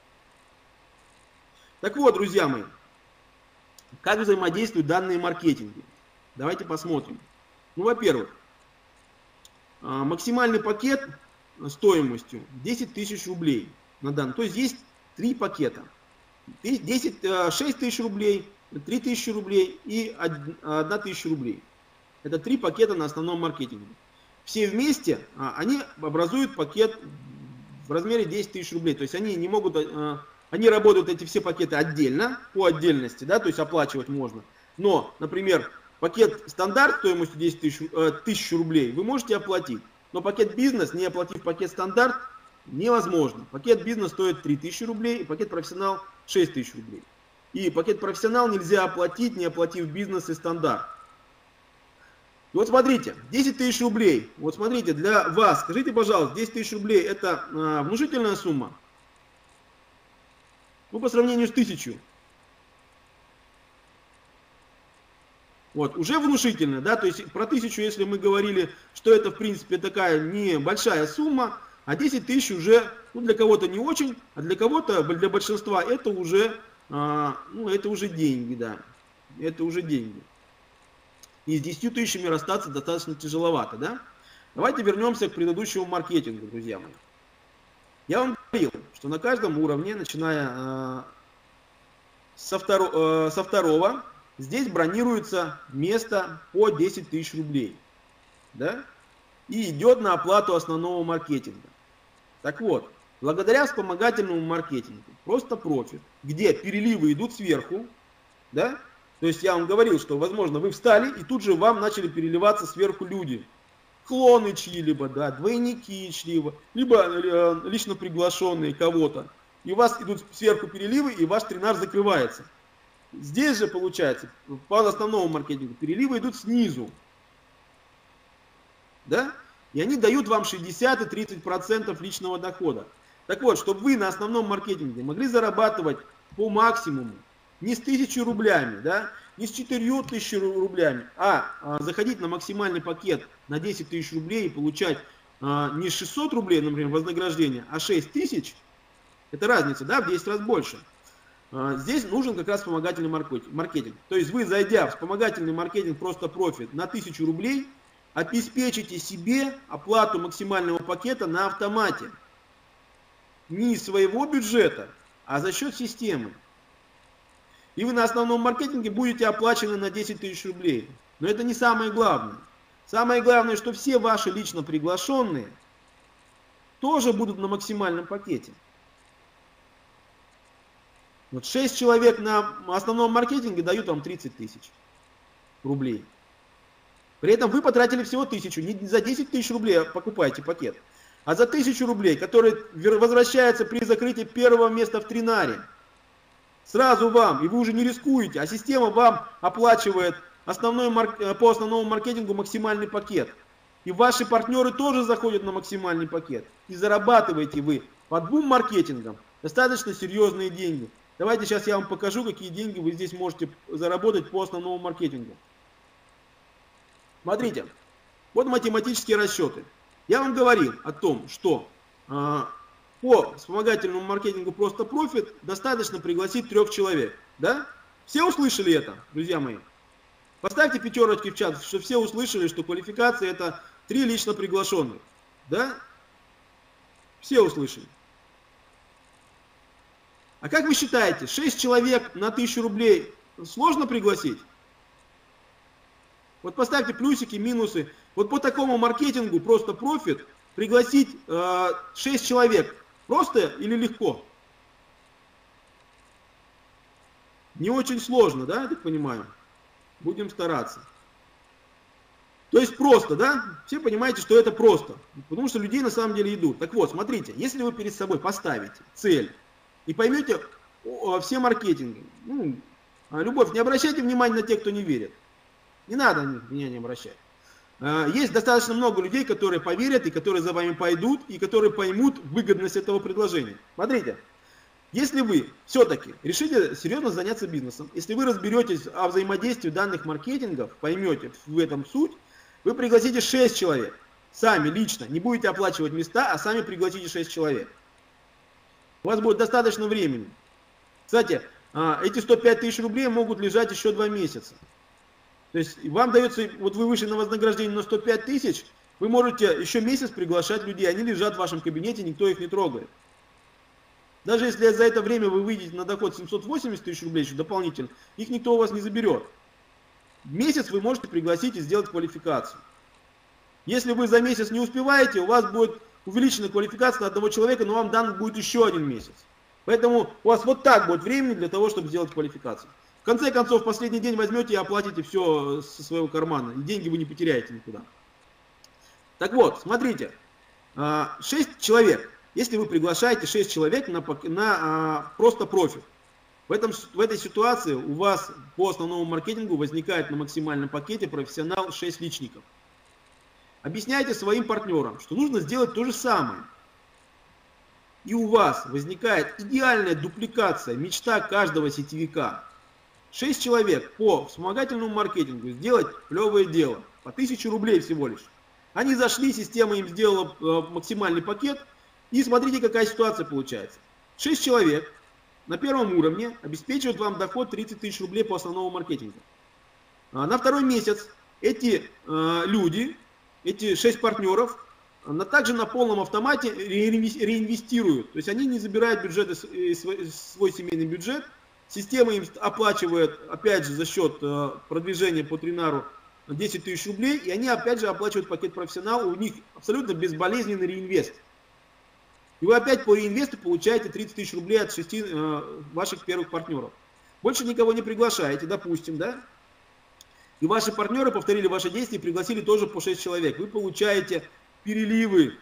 Так вот, друзья мои, как взаимодействуют данные маркетинги? Давайте посмотрим. Ну, во-первых, максимальный пакет стоимостью десять тысяч рублей на данный. То есть есть три пакета. десять, шесть тысяч рублей, три тысячи рублей и одна тысяча рублей. Это три пакета на основном маркетинге. Все вместе они образуют пакет в размере десять тысяч рублей. То есть они не могут, они работают, эти все пакеты, отдельно, по отдельности, да, то есть оплачивать можно. Но, например, пакет стандарт стоимостью десять тысяч рублей вы можете оплатить. Но пакет бизнес, не оплатив пакет стандарт, невозможно. Пакет бизнес стоит три тысячи рублей, и пакет профессионал шесть тысяч рублей. И пакет профессионал нельзя оплатить, не оплатив бизнес и стандарт. И вот смотрите, десять тысяч рублей. Вот смотрите, для вас, скажите, пожалуйста, десять тысяч рублей это а, внушительная сумма? Ну, по сравнению с тысячей. Вот, уже внушительно, да, то есть про тысячу, если мы говорили, что это, в принципе, такая небольшая сумма, а десять тысяч уже, ну, для кого-то не очень, а для кого-то, для большинства, это уже, а, ну, это уже деньги, да, это уже деньги. И с десятью тысячами расстаться достаточно тяжеловато, да. Давайте вернемся к предыдущему маркетингу, друзья мои. Я вам говорил, что на каждом уровне, начиная а, со, второ, а, со второго, здесь бронируется место по десять тысяч рублей, да, и идет на оплату основного маркетинга. Так вот, благодаря вспомогательному маркетингу, просто профит, где переливы идут сверху, да, то есть я вам говорил, что, возможно, вы встали, и тут же вам начали переливаться сверху люди, клоны чьи-либо, да, двойники чьи-либо, либо э, лично приглашенные кого-то, и у вас идут сверху переливы, и ваш тренаж закрывается. Здесь же, получается, по основному маркетингу переливы идут снизу. Да? И они дают вам шестьдесят и тридцать процентов личного дохода. Так вот, чтобы вы на основном маркетинге могли зарабатывать по максимуму, не с тысячей рублями, да, не с четырьмя тысячами рублями, а, а заходить на максимальный пакет на десять тысяч рублей и получать а, не шестьсот рублей, например, вознаграждение, а шесть тысяч, это разница, да, в десять раз больше. Здесь нужен как раз вспомогательный маркетинг. То есть вы, зайдя в вспомогательный маркетинг просто профит на тысячу рублей, обеспечите себе оплату максимального пакета на автомате. Не из своего бюджета, а за счет системы. И вы на основном маркетинге будете оплачены на десять тысяч рублей. Но это не самое главное. Самое главное, что все ваши лично приглашенные тоже будут на максимальном пакете. Вот шесть человек на основном маркетинге дают вам тридцать тысяч рублей. При этом вы потратили всего тысячу. Не за десять тысяч рублей покупаете пакет, а за тысячу рублей, который возвращается при закрытии первого места в тренаре. Сразу вам, и вы уже не рискуете, а система вам оплачивает основной, по основному маркетингу максимальный пакет. И ваши партнеры тоже заходят на максимальный пакет. И зарабатываете вы по двум маркетингам достаточно серьезные деньги. Давайте сейчас я вам покажу, какие деньги вы здесь можете заработать по основному маркетингу. Смотрите, вот математические расчеты. Я вам говорил о том, что э, по вспомогательному маркетингу просто профит достаточно пригласить трех человек. Да? Все услышали это, друзья мои? Поставьте пятерочки в чат, что все услышали, что квалификация это три лично приглашенных. Да? Все услышали. А как вы считаете, шесть человек на тысячу рублей сложно пригласить? Вот поставьте плюсики, минусы. Вот по такому маркетингу, просто профит, пригласить э, шесть человек просто или легко? Не очень сложно, да, я так понимаю? Будем стараться. То есть просто, да? Все понимаете, что это просто. Потому что людей на самом деле идут. Так вот, смотрите, если вы перед собой поставите цель и поймете все маркетинги, ну, Любовь, не обращайте внимания на тех, кто не верит. Не надо на меня не обращать. Есть достаточно много людей, которые поверят, и которые за вами пойдут, и которые поймут выгодность этого предложения. Смотрите, если вы все-таки решите серьезно заняться бизнесом, если вы разберетесь о взаимодействии данных маркетингов, поймете в этом суть, вы пригласите шесть человек, сами лично, не будете оплачивать места, а сами пригласите шесть человек. У вас будет достаточно времени. Кстати, эти сто пять тысяч рублей могут лежать еще два месяца. То есть вам дается, вот вы вышли на вознаграждение на сто пять тысяч, вы можете еще месяц приглашать людей, они лежат в вашем кабинете, никто их не трогает. Даже если за это время вы выйдете на доход семьсот восемьдесят тысяч рублей еще дополнительно, их никто у вас не заберет. В месяц вы можете пригласить и сделать квалификацию. Если вы за месяц не успеваете, у вас будет увеличена квалификация на одного человека, но вам дан будет еще один месяц. Поэтому у вас вот так будет времени для того, чтобы сделать квалификацию. В конце концов, в последний день возьмете и оплатите все со своего кармана. И деньги вы не потеряете никуда. Так вот, смотрите. шесть человек. Если вы приглашаете шесть человек на, на просто профит. В, этом, в этой ситуации у вас по основному маркетингу возникает на максимальном пакете профессионал шесть личников. Объясняйте своим партнерам, что нужно сделать то же самое. И у вас возникает идеальная дупликация, мечта каждого сетевика. шесть человек по вспомогательному маркетингу сделать клевое дело. По тысяче рублей всего лишь. Они зашли, система им сделала максимальный пакет. И смотрите, какая ситуация получается. шесть человек на первом уровне обеспечивают вам доход тридцать тысяч рублей по основному маркетингу. На второй месяц эти люди, эти шесть партнеров, но также на полном автомате реинвестируют. То есть они не забирают бюджет, свой семейный бюджет. Система им оплачивает, опять же, за счет продвижения по тринару десять тысяч рублей. И они опять же оплачивают пакет профессионала. У них абсолютно безболезненный реинвест. И вы опять по реинвесту получаете тридцать тысяч рублей от шести ваших первых партнеров. Больше никого не приглашаете, допустим, да? И ваши партнеры повторили ваши действия и пригласили тоже по шесть человек. Вы получаете переливы,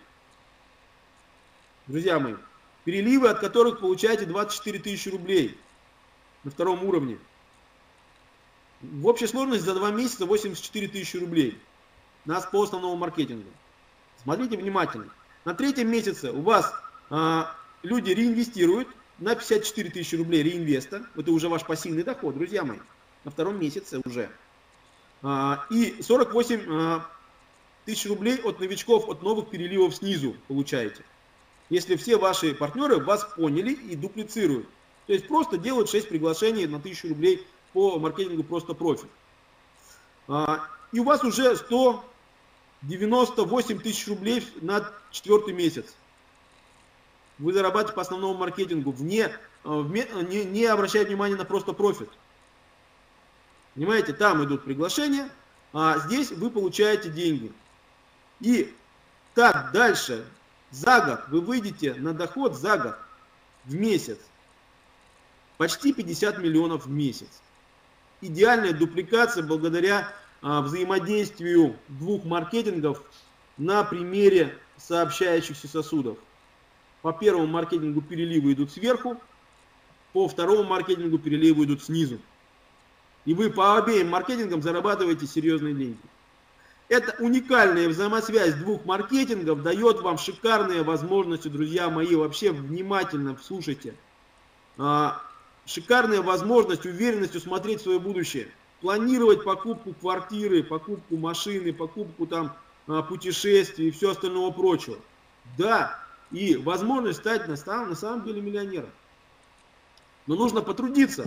друзья мои, переливы, от которых получаете двадцать четыре тысячи рублей на втором уровне. В общей сложности за два месяца восемьдесят четыре тысячи рублей. Нас по основному маркетингу. Смотрите внимательно. На третьем месяце у вас а, люди реинвестируют на пятьдесят четыре тысячи рублей реинвеста. Это уже ваш пассивный доход, друзья мои. На втором месяце уже. А, и сорок восемь а, тысяч рублей от новичков, от новых переливов снизу получаете. Если все ваши партнеры вас поняли и дуплицируют. То есть просто делают шесть приглашений на тысячу рублей по маркетингу просто профит. А, и у вас уже сто девяносто восемь тысяч рублей на четвертый месяц. Вы зарабатываете по основному маркетингу, вне, не, не обращая внимания на просто профит. Понимаете, там идут приглашения, а здесь вы получаете деньги. И так дальше, за год вы выйдете на доход за год в месяц. Почти пятьдесят миллионов в месяц. Идеальная дупликация благодаря а, взаимодействию двух маркетингов на примере сообщающихся сосудов. По первому маркетингу переливы идут сверху, по второму маркетингу переливы идут снизу. И вы по обеим маркетингам зарабатываете серьезные деньги. Эта уникальная взаимосвязь двух маркетингов дает вам шикарные возможности, друзья мои, вообще внимательно слушайте. А, шикарная возможность, уверенностью смотреть в свое будущее. Планировать покупку квартиры, покупку машины, покупку там путешествий и все остального прочего. Да, и возможность стать на самом, на самом деле миллионером. Но нужно потрудиться.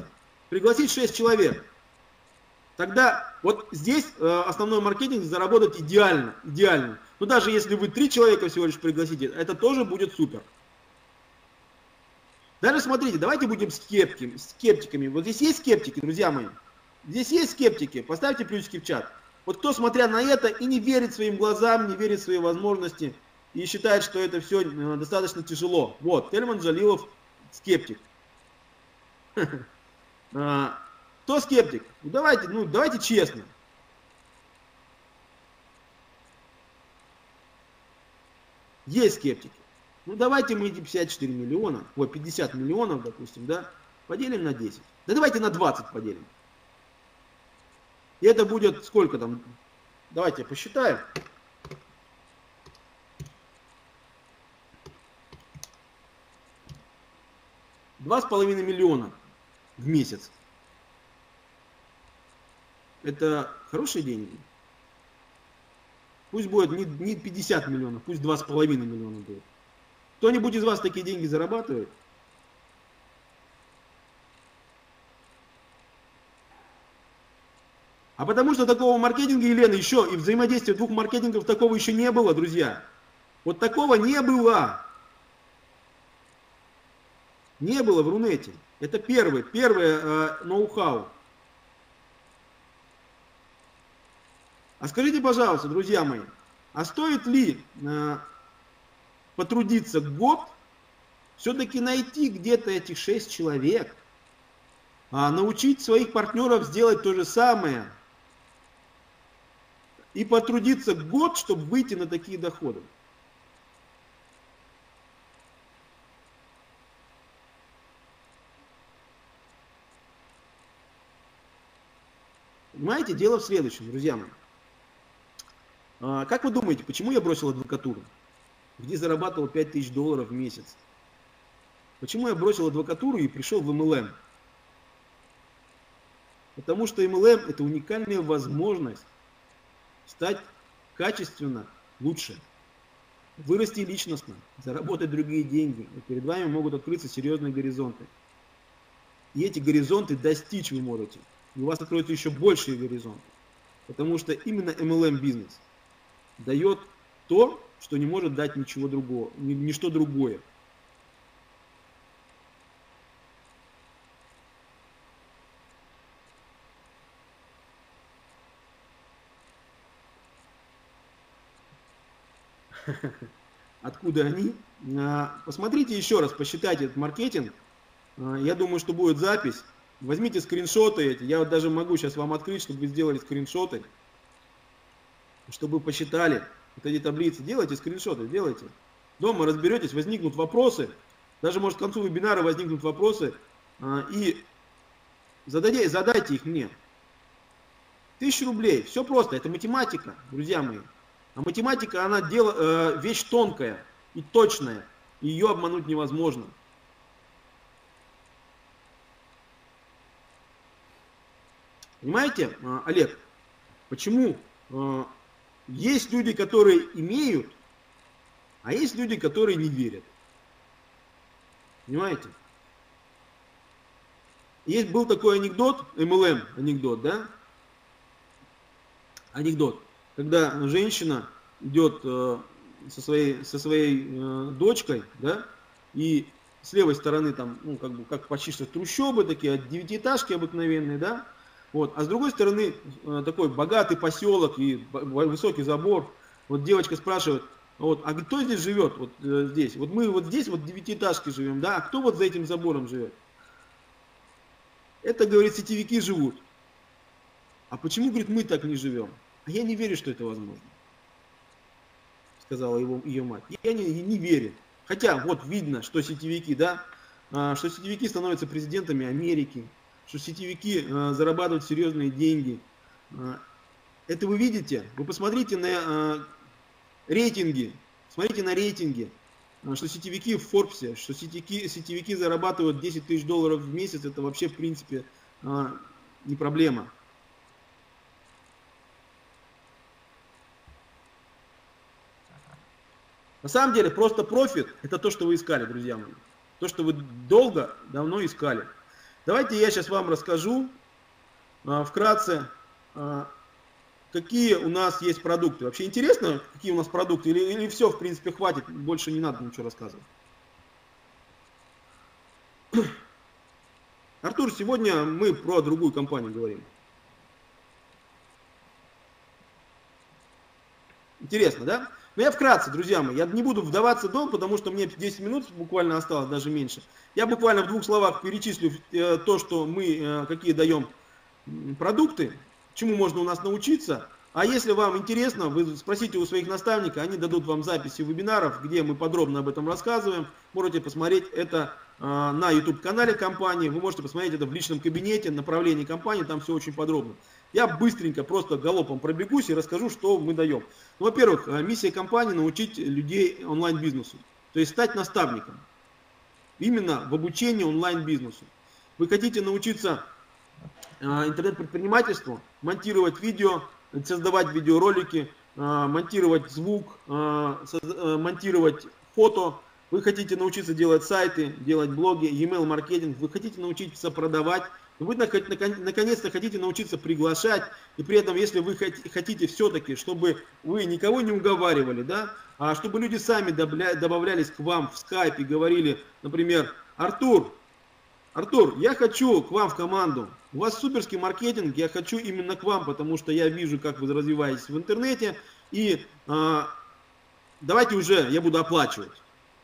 Пригласить шесть человек. Тогда вот здесь э, основной маркетинг заработать идеально, идеально. Но даже если вы три человека всего лишь пригласите, это тоже будет супер. Даже смотрите, давайте будем скептиками, скептиками. Вот здесь есть скептики, друзья мои. Здесь есть скептики. Поставьте плюсики в чат. Вот кто, смотря на это, и не верит своим глазам, не верит в свои возможности, и считает, что это все э, достаточно тяжело. Вот, Тельман Джалилов скептик. Кто скептик? Ну давайте, ну давайте честно. Есть скептики. Ну давайте мы эти пятьдесят четыре миллиона, ой, пятьдесят миллионов, допустим, да, поделим на десять. Да давайте на двадцать поделим. И это будет сколько там? Давайте я посчитаю. Два с половиной миллиона в месяц. Это хорошие деньги. Пусть будет не, не пятьдесят миллионов, пусть два с половиной миллиона будет. Кто-нибудь из вас такие деньги зарабатывает? А потому что такого маркетинга, Елена, еще и взаимодействия двух маркетингов такого еще не было, друзья. Вот такого не было. Не было в Рунете. Это первый, первое э, ноу-хау. А скажите, пожалуйста, друзья мои, а стоит ли э, потрудиться год, все-таки найти где-то этих шесть человек, а научить своих партнеров сделать то же самое и потрудиться год, чтобы выйти на такие доходы? Понимаете, дело в следующем, друзья мои. А, как вы думаете, почему я бросил адвокатуру, где зарабатывал пять тысяч долларов в месяц? Почему я бросил адвокатуру и пришел в эм эл эм? Потому что эм эл эм это уникальная возможность стать качественно лучше, вырасти личностно, заработать другие деньги. И перед вами могут открыться серьезные горизонты. И эти горизонты достичь вы можете. И у вас откроются еще большие горизонты. Потому что именно эм эл эм бизнес дает то, что не может дать ничего другого, ничто другое. Откуда они? Посмотрите еще раз, посчитайте этот маркетинг. Я думаю, что будет запись. Возьмите скриншоты эти. Я вот даже могу сейчас вам открыть, чтобы вы сделали скриншоты. Чтобы вы посчитали вот эти таблицы. Делайте скриншоты, делайте. Дома разберетесь, возникнут вопросы. Даже, может, к концу вебинара возникнут вопросы. И задайте, задайте их мне. Тысяча рублей. Все просто. Это математика, друзья мои. А математика, она дело, э, вещь тонкая и точная. Ее обмануть невозможно. Понимаете, э, Олег, почему э, есть люди, которые имеют, а есть люди, которые не верят? Понимаете? Есть, был такой анекдот, эм эл эм анекдот, да? Анекдот. Когда женщина идет э, со своей, со своей э, дочкой, да, и с левой стороны там, ну, как бы, как почти что трущобы такие, девятиэтажки обыкновенные, да, вот, а с другой стороны э, такой богатый поселок и высокий забор. Вот девочка спрашивает, вот, а кто здесь живет, вот э, здесь? Вот мы вот здесь вот девятиэтажки живем, да, а кто вот за этим забором живет? Это, говорит, сетевики живут. А почему, говорит, мы так не живем? А я не верю, что это возможно, сказала его, ее мать. Я не, не верю. Хотя вот видно, что сетевики, да, что сетевики становятся президентами Америки, что сетевики зарабатывают серьезные деньги. Это вы видите? Вы посмотрите на рейтинги, смотрите на рейтинги, что сетевики в Форбсе, что сетевики, сетевики зарабатывают десять тысяч долларов в месяц, это вообще в принципе не проблема. На самом деле, просто профит – это то, что вы искали, друзья мои. То, что вы долго, давно искали. Давайте я сейчас вам расскажу а, вкратце, а, какие у нас есть продукты. Вообще интересно, какие у нас продукты, или, или все, в принципе, хватит, больше не надо ничего рассказывать. Артур, сегодня мы про другую компанию говорим. Интересно, да? Но я вкратце, друзья мои, я не буду вдаваться долго, потому что мне десять минут буквально осталось, даже меньше. Я буквально в двух словах перечислю э, то, что мы, э, какие даем продукты, чему можно у нас научиться. А если вам интересно, вы спросите у своих наставников, они дадут вам записи вебинаров, где мы подробно об этом рассказываем. Можете посмотреть это э, на YouTube-канале компании, вы можете посмотреть это в личном кабинете, направлении компании, там все очень подробно. Я быстренько, просто галопом пробегусь и расскажу, что мы даем. Ну, во-первых, миссия компании — научить людей онлайн-бизнесу, то есть стать наставником. Именно в обучении онлайн-бизнесу. Вы хотите научиться э, интернет-предпринимательству, монтировать видео, создавать видеоролики, э, монтировать звук, э, э, монтировать фото. Вы хотите научиться делать сайты, делать блоги, e-mail-маркетинг. Вы хотите научиться продавать. Вы наконец-то хотите научиться приглашать, и при этом, если вы хотите все-таки, чтобы вы никого не уговаривали, да, а чтобы люди сами добавлялись к вам в скайп и говорили, например, Артур, Артур, я хочу к вам в команду, у вас суперский маркетинг, я хочу именно к вам, потому что я вижу, как вы развиваетесь в интернете, и а, давайте уже я буду оплачивать.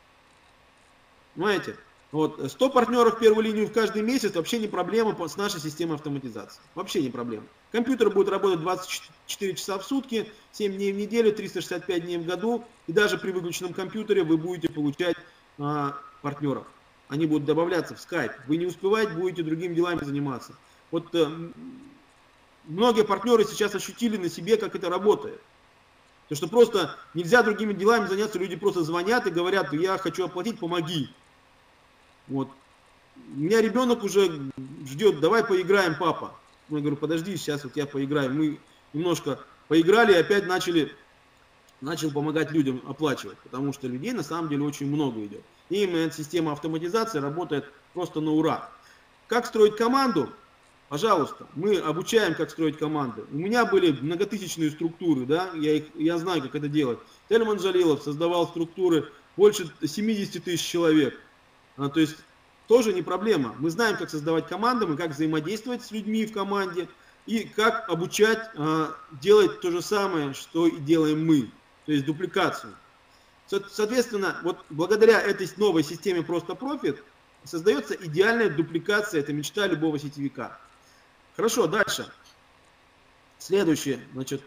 Понимаете? Вот, сто партнеров в первую линию в каждый месяц вообще не проблема с нашей системой автоматизации. Вообще не проблема. Компьютер будет работать двадцать четыре часа в сутки, семь дней в неделю, триста шестьдесят пять дней в году. И даже при выключенном компьютере вы будете получать а, партнеров. Они будут добавляться в скайп. Вы не успеваете, будете другими делами заниматься. Вот а, многие партнеры сейчас ощутили на себе, как это работает. То, что просто нельзя другими делами заняться, люди просто звонят и говорят, я хочу оплатить, помоги. Вот. У меня ребенок уже ждет, давай поиграем, папа. Я говорю, подожди, сейчас вот я поиграю. Мы немножко поиграли и опять начали, начал помогать людям оплачивать, потому что людей на самом деле очень много идет. И именно эта система автоматизации работает просто на ура. Как строить команду? Пожалуйста, мы обучаем, как строить команды. У меня были многотысячные структуры, да, я, их, я знаю, как это делать. Тельман Джалилов создавал структуры больше семидесяти тысяч человек. А, то есть тоже не проблема. Мы знаем, как создавать команды, мы как взаимодействовать с людьми в команде и как обучать а, делать то же самое, что и делаем мы, то есть дупликацию. Соответственно, вот благодаря этой новой системе Просто Профит создается идеальная дупликация, это мечта любого сетевика. Хорошо, дальше. Следующее, значит,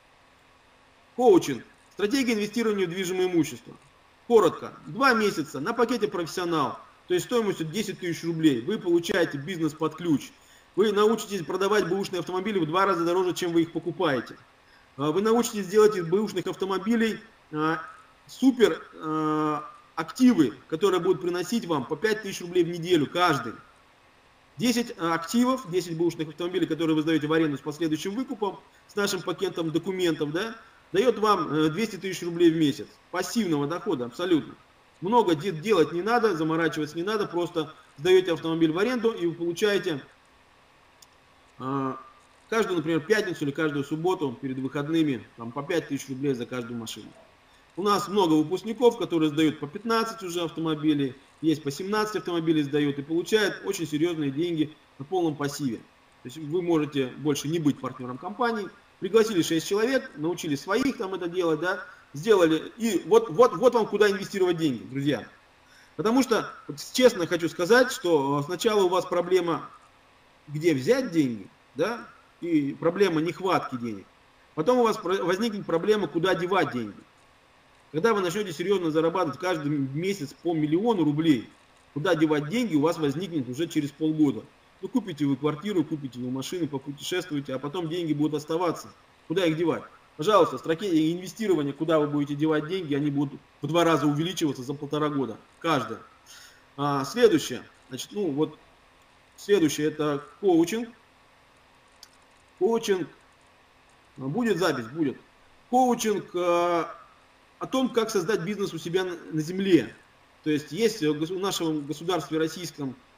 коучинг. Стратегия инвестирования в движимое имущество. Коротко, два месяца на пакете профессионал, то есть стоимостью десять тысяч рублей, вы получаете бизнес под ключ. Вы научитесь продавать бэушные автомобили в два раза дороже, чем вы их покупаете. Вы научитесь делать из бэушных автомобилей супер активы, которые будут приносить вам по пять тысяч рублей в неделю каждый. десять активов, десять бэушных автомобилей, которые вы сдаете в аренду с последующим выкупом, с нашим пакетом документов, да, дает вам двести тысяч рублей в месяц. Пассивного дохода абсолютно. Много делать не надо, заморачиваться не надо, просто сдаете автомобиль в аренду и вы получаете э, каждую, например, пятницу или каждую субботу перед выходными там, по пять тысяч рублей за каждую машину. У нас много выпускников, которые сдают по пятнадцать уже автомобилей, есть по семнадцать автомобилей сдают и получают очень серьезные деньги на полном пассиве. То есть вы можете больше не быть партнером компании. Пригласили шесть человек, научили своих там это делать, да, сделали, и вот, вот, вот вам куда инвестировать деньги, друзья. Потому что, вот, честно хочу сказать, что сначала у вас проблема, где взять деньги, да, и проблема нехватки денег. Потом у вас возникнет проблема, куда девать деньги. Когда вы начнете серьезно зарабатывать каждый месяц по миллиону рублей, куда девать деньги у вас возникнет уже через полгода. Ну, купите вы квартиру, купите вы машину, попутешествуете, а потом деньги будут оставаться. Куда их девать? Пожалуйста, стратегия инвестирования, куда вы будете девать деньги, они будут в два раза увеличиваться за полтора года. Каждая. А, следующее. Значит, ну вот, следующее это коучинг. Коучинг. Будет запись? Будет. Коучинг а, о том, как создать бизнес у себя на, на земле. То есть есть у нашего государства российском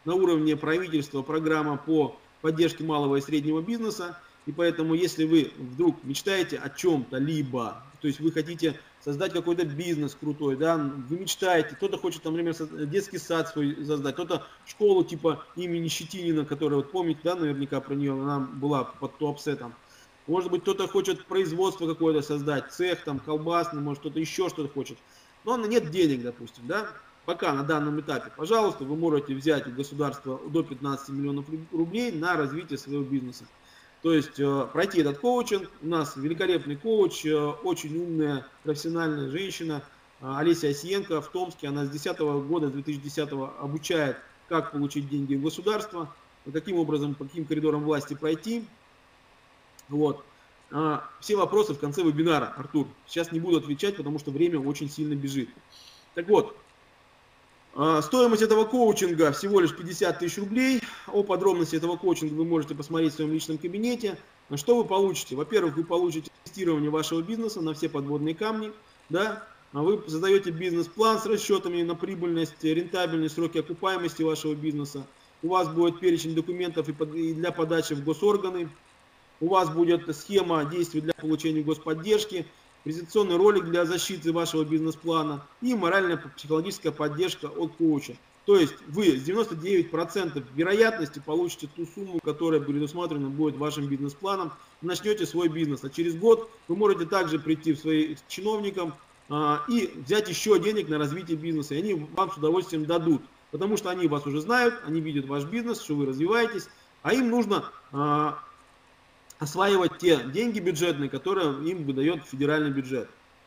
на уровне правительства программа по поддержке малого и среднего бизнеса. И поэтому, если вы вдруг мечтаете о чем-то либо, то есть вы хотите создать какой-то бизнес крутой, да, вы мечтаете, кто-то хочет, например, детский сад свой создать, кто-то школу типа имени Щетинина, которая, вот помните, да, наверняка про нее, она была под Туапсетом. Может быть, кто-то хочет производство какое-то создать, цех там, колбасный, может, кто-то еще что-то хочет. Но нет денег, допустим, да, пока на данном этапе. Пожалуйста, вы можете взять у государства до пятнадцати миллионов рублей на развитие своего бизнеса. То есть э, пройти этот коучинг. У нас великолепный коуч, э, очень умная, профессиональная женщина э, Олеся Осиенко в Томске. Она с две тысячи десятого года, с две тысячи десятого обучает, как получить деньги в государство, каким образом, по каким коридорам власти пройти. Вот. Э, все вопросы в конце вебинара, Артур. Сейчас не буду отвечать, потому что время очень сильно бежит. Так вот. Стоимость этого коучинга всего лишь пятьдесят тысяч рублей. О подробности этого коучинга вы можете посмотреть в своем личном кабинете. Что вы получите? Во-первых, вы получите тестирование вашего бизнеса на все подводные камни. Да? Вы создаете бизнес-план с расчетами на прибыльность, рентабельность, сроки окупаемости вашего бизнеса. У вас будет перечень документов и для подачи в госорганы. У вас будет схема действий для получения господдержки. Презентационный ролик для защиты вашего бизнес-плана и моральная психологическая поддержка от коуча. То есть вы с девяноста девяти процентов вероятности получите ту сумму, которая предусмотрена будет вашим бизнес-планом, начнете свой бизнес. А через год вы можете также прийти в свои чиновникам а, и взять еще денег на развитие бизнеса. И они вам с удовольствием дадут, потому что они вас уже знают, они видят ваш бизнес, что вы развиваетесь, а им нужно... А, осваивать те деньги бюджетные, которые им выдает федеральный бюджет.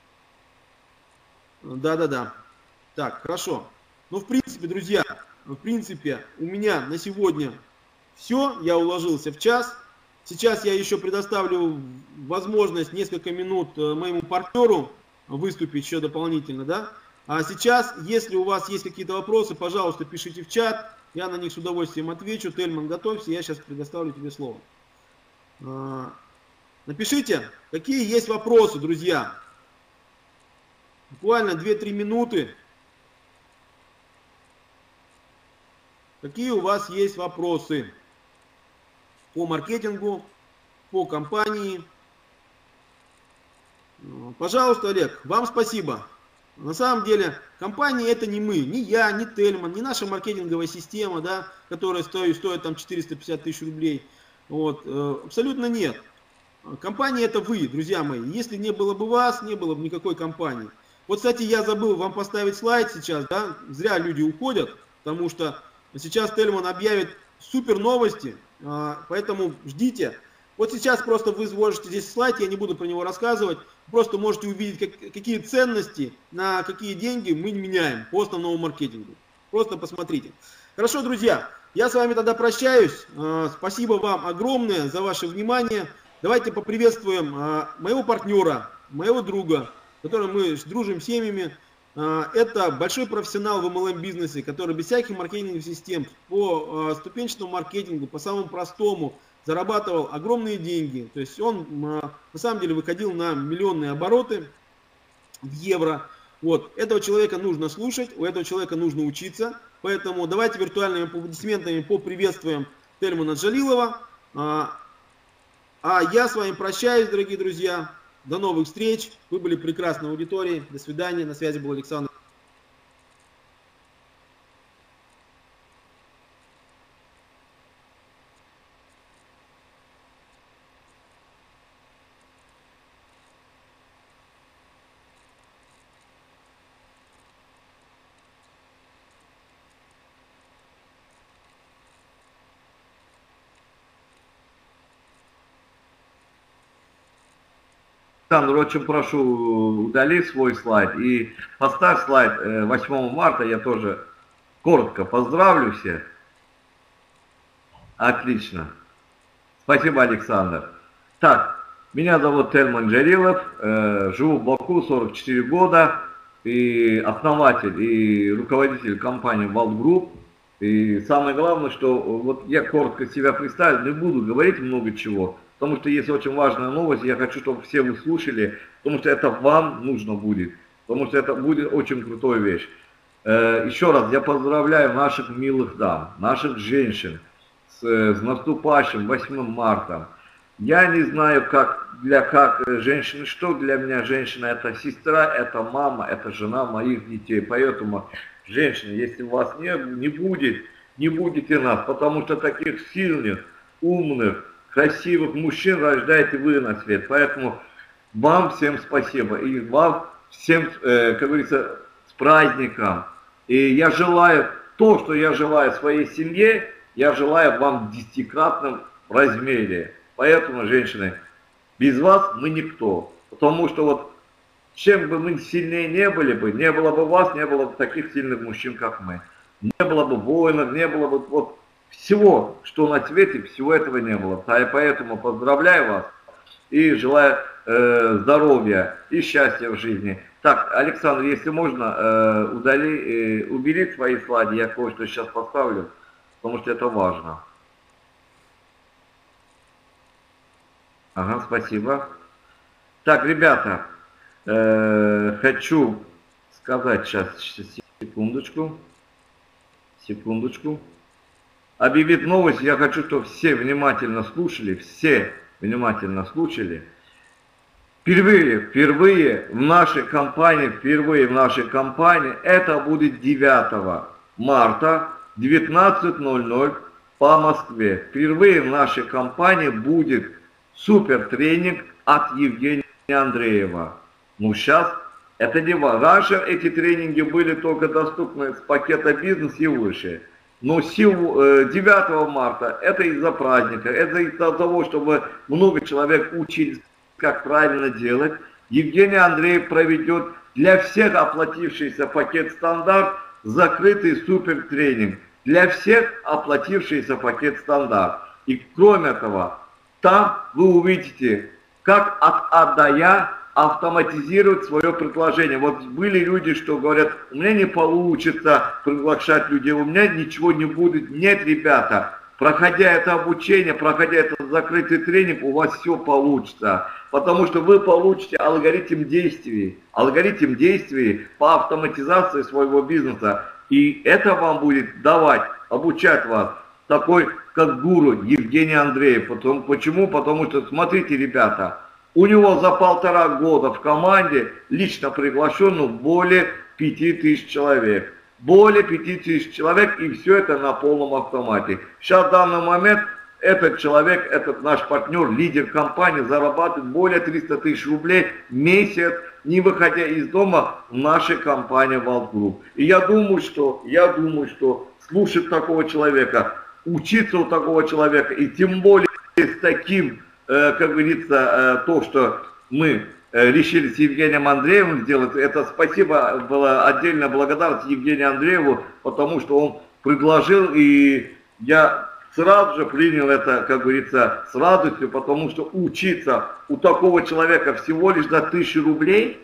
Да-да-да. Так, хорошо. Ну, в принципе, друзья, в принципе, у меня на сегодня все. Я уложился в час. Сейчас я еще предоставлю возможность несколько минут моему партнеру выступить еще дополнительно, да. А сейчас, если у вас есть какие-то вопросы, пожалуйста, пишите в чат. Я на них с удовольствием отвечу. Тельман, готовься, я сейчас предоставлю тебе слово. Напишите, какие есть вопросы, друзья. Буквально две-три минуты. Какие у вас есть вопросы по маркетингу, по компании? Пожалуйста, Олег, вам спасибо. На самом деле, компания это не мы, не я, не Тельман, не наша маркетинговая система, да, которая стоит, стоит там четыреста пятьдесят тысяч рублей. Вот, абсолютно нет. Компания это вы, друзья мои. Если не было бы вас, не было бы никакой компании. Вот, кстати, я забыл вам поставить слайд сейчас, да, зря люди уходят, потому что сейчас Тельман объявит супер новости, поэтому ждите. Вот сейчас просто вы сложите здесь слайд, я не буду про него рассказывать, просто можете увидеть, как, какие ценности, на какие деньги мы меняем по основному маркетингу. Просто посмотрите. Хорошо, друзья. Я с вами тогда прощаюсь. Спасибо вам огромное за ваше внимание. Давайте поприветствуем моего партнера, моего друга, с которым мы дружим семьями. Это большой профессионал в эм эл эм-бизнесе, который без всяких маркетинговых систем по ступенчатому маркетингу, по самому простому, зарабатывал огромные деньги. То есть он на самом деле выходил на миллионные обороты в евро. Вот. Этого человека нужно слушать, у этого человека нужно учиться. Поэтому давайте виртуальными аплодисментами поприветствуем Тельмана Джалилова. А, а я с вами прощаюсь, дорогие друзья. До новых встреч. Вы были прекрасной аудиторией. До свидания. На связи был Александр. Александр, очень прошу, удали свой слайд и поставь слайд восьмого марта, я тоже коротко поздравлю всех. Отлично. Спасибо, Александр. Так, меня зовут Тельман Джалилов, э, живу в Баку, сорок четыре года, и основатель и руководитель компании Vault Group. И самое главное, что вот я коротко себя представил, не буду говорить много чего, потому что есть очень важная новость, я хочу, чтобы все вы слушали, потому что это вам нужно будет, потому что это будет очень крутая вещь. Еще раз я поздравляю наших милых дам, наших женщин с, с наступающим восьмым марта. Я не знаю, как для как женщины, что для меня женщина, это сестра, это мама, это жена моих детей. Поэтому, женщины, если вас не, не будет, не будете нас, потому что таких сильных, умных, красивых мужчин рождаете вы на свет. Поэтому вам всем спасибо и вам всем, э, как говорится, с праздником. И я желаю то, что я желаю своей семье, я желаю вам в десятикратном размере. Поэтому, женщины, без вас мы никто. Потому что вот чем бы мы сильнее не были бы, не было бы вас, не было бы таких сильных мужчин, как мы. Не было бы воинов, не было бы вот всего, что на свете, всего этого не было. И поэтому поздравляю вас и желаю э, здоровья и счастья в жизни. Так, Александр, если можно, э, удали, э, убери свои слайды, я кое-что сейчас поставлю, потому что это важно. Ага, спасибо. Так, ребята, э, хочу сказать сейчас, секундочку, секундочку. Объявить новость, я хочу, чтобы все внимательно слушали, все внимательно слушали. Впервые, впервые в нашей компании, впервые в нашей компании, это будет девятого марта, девятнадцать ноль ноль по Москве. Впервые в нашей компании будет супер тренинг от Евгения Андреева. Ну сейчас это не важно. Раньше эти тренинги были только доступны с пакета бизнес и выше. Но девятого марта это из-за праздника, это из-за того, чтобы много человек учились, как правильно делать. Евгений Андреев проведет для всех оплатившийся пакет стандарт закрытый супер тренинг. Для всех оплатившийся пакет стандарт. И кроме того, там вы увидите, как от А до Я автоматизировать свое предложение. Вот были люди, что говорят, у меня не получится приглашать людей, у меня ничего не будет. Нет, ребята, проходя это обучение, проходя этот закрытый тренинг, у вас все получится. Потому что вы получите алгоритм действий, алгоритм действий по автоматизации своего бизнеса. И это вам будет давать, обучать вас такой, как гуру Евгений Андреев. Потому, почему? Потому что, смотрите, ребята, у него за полтора года в команде лично приглашено более пяти тысяч человек. Более пяти тысяч человек, и все это на полном автомате. Сейчас в данный момент этот человек, этот наш партнер, лидер компании, зарабатывает более трёхсот тысяч рублей в месяц, не выходя из дома в нашей компании Wealth Group. И я думаю, что, я думаю, что слушать такого человека, учиться у такого человека, и тем более с таким, э, как говорится, э, то, что мы э, решили с Евгением Андреевым сделать, это спасибо, была отдельная благодарность Евгению Андрееву, потому что он предложил, и я сразу же принял это, как говорится, с радостью, потому что учиться у такого человека всего лишь за тысячу рублей,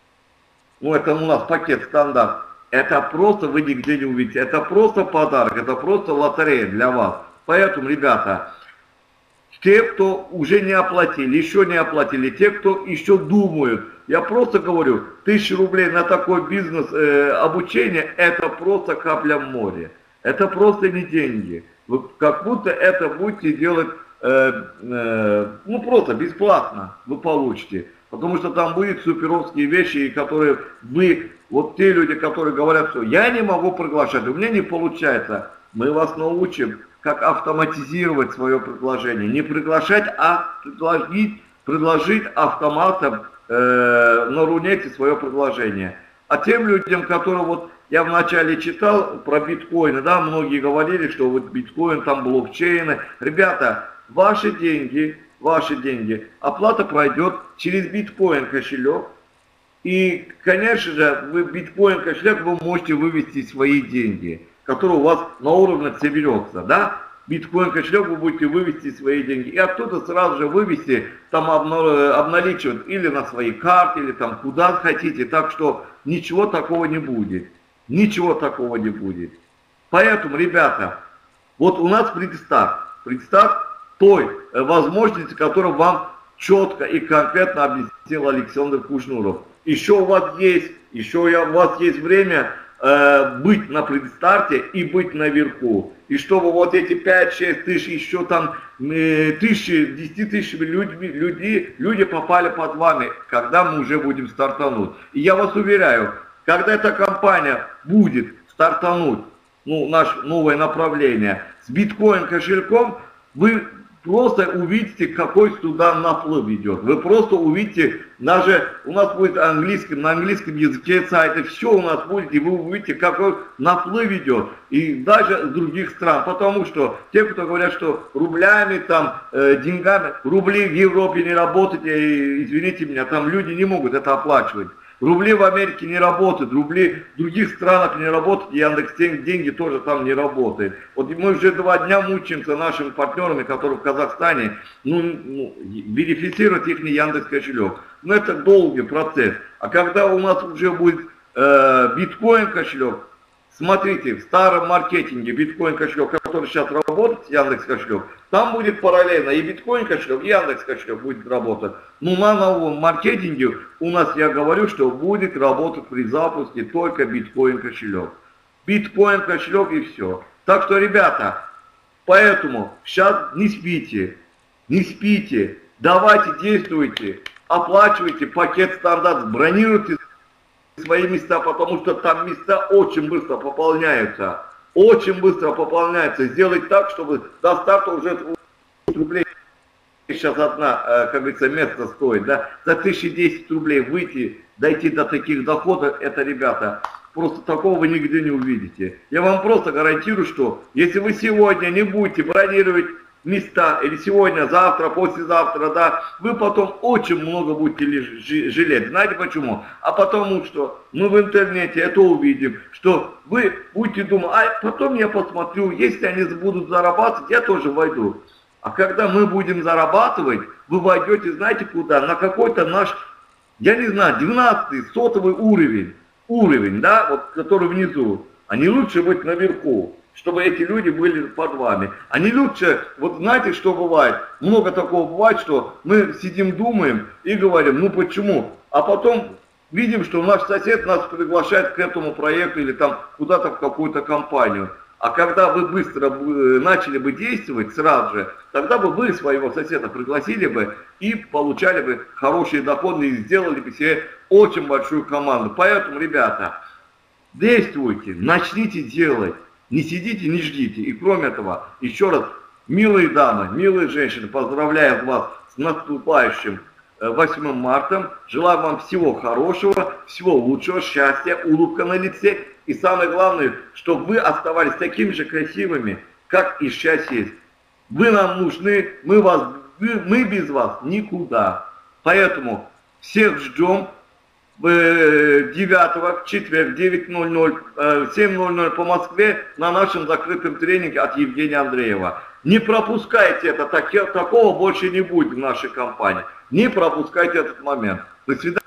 ну это у нас пакет стандарт, это просто вы нигде не увидите, это просто подарок, это просто лотерея для вас. Поэтому, ребята, те, кто уже не оплатили, еще не оплатили, те, кто еще думают, я просто говорю, тысяча рублей на такой бизнес э, обучение, это просто капля в море, это просто не деньги. Вы как будто это будете делать, э, э, ну просто бесплатно вы получите. Потому что там будут суперовские вещи, которые вы, вот те люди, которые говорят, что я не могу приглашать, у меня не получается. Мы вас научим, как автоматизировать свое предложение. Не приглашать, а предложить, предложить автоматом э, на рунете свое предложение. А тем людям, которые вот я вначале читал про биткоины, да, многие говорили, что вот биткоин, там блокчейны. Ребята, ваши деньги, ваши деньги, оплата пройдет через биткоин кошелек. И, конечно же, вы биткоин кошелек вы можете вывести свои деньги, которые у вас на уровне соберется, да. Биткоин кошелек вы будете вывести свои деньги. И оттуда сразу же вывести, там обналичивать или на свои карты, или там куда хотите. Так что ничего такого не будет. Ничего такого не будет. Поэтому, ребята, вот у нас предстарт. Предстарт той возможности, которую вам четко и конкретно объяснил Александр Кушнуров. Еще у вас есть, еще у вас есть время э, быть на предстарте и быть наверху. И чтобы вот эти пять-шесть тысяч, еще там э, тысячи, десять тысяч людьми, люди, люди попали под вами, когда мы уже будем стартануть. И я вас уверяю, когда эта компания будет стартануть, ну, наше новое направление, с биткоин кошельком, вы просто увидите, какой туда наплыв идет. Вы просто увидите, даже у нас будет английском, на английском языке сайты, все у нас будет, и вы увидите, какой наплыв идет. И даже с других стран. Потому что те, кто говорят, что рублями, там, э, деньгами, рубли в Европе не работают, и, извините меня, там люди не могут это оплачивать. Рубли в Америке не работают, рубли в других странах не работают, Яндекс деньги тоже там не работает. Вот мы уже два дня мучаемся нашими партнерами, которые в Казахстане, ну, ну верифицировать их не Яндекс кошелек. Но это долгий процесс. А когда у нас уже будет э, биткоин кошелек, смотрите, в старом маркетинге биткоин кошелек, который сейчас работает, Яндекс кошелек, там будет параллельно и биткоин кошелек, и Яндекс кошелек будет работать. Но на новом маркетинге у нас, я говорю, что будет работать при запуске только биткоин кошелек. Биткоин кошелек и все. Так что, ребята, поэтому сейчас не спите, не спите, давайте действуйте, оплачивайте пакет стандарт, бронируйте свои места, потому что там места очень быстро пополняются. Очень быстро пополняются. Сделать так, чтобы до старта уже рублей сейчас одна, как говорится, место стоит, да, за тысячу десять рублей выйти, дойти до таких доходов, это, ребята, просто такого вы нигде не увидите. Я вам просто гарантирую, что если вы сегодня не будете бронировать места, или сегодня, завтра, послезавтра, да, вы потом очень много будете жалеть. Знаете почему? А потому что мы в интернете это увидим, что вы будете думать, а потом я посмотрю, если они будут зарабатывать, я тоже войду. А когда мы будем зарабатывать, вы войдете, знаете куда? На какой-то наш, я не знаю, двенадцатый, сотовый уровень, уровень, да, вот, который внизу. А не лучше быть наверху, чтобы эти люди были под вами. Они лучше, вот знаете, что бывает? Много такого бывает, что мы сидим, думаем и говорим, ну почему? А потом видим, что наш сосед нас приглашает к этому проекту или там куда-то в какую-то компанию. А когда вы быстро начали бы действовать сразу же, тогда бы вы своего соседа пригласили бы и получали бы хорошие доходы и сделали бы себе очень большую команду. Поэтому, ребята, действуйте, начните делать. Не сидите, не ждите. И кроме этого, еще раз, милые дамы, милые женщины, поздравляю вас с наступающим восьмым марта. Желаю вам всего хорошего, всего лучшего, счастья, улыбка на лице. И самое главное, чтобы вы оставались такими же красивыми, как и сейчас есть. Вы нам нужны, мы, вас, вы, мы без вас никуда. Поэтому всех ждем. девятого в четверг, девять ноль ноль, семь ноль ноль по Москве на нашем закрытом тренинге от Евгения Андреева. Не пропускайте это, так, такого больше не будет в нашей компании. Не пропускайте этот момент. До свидания.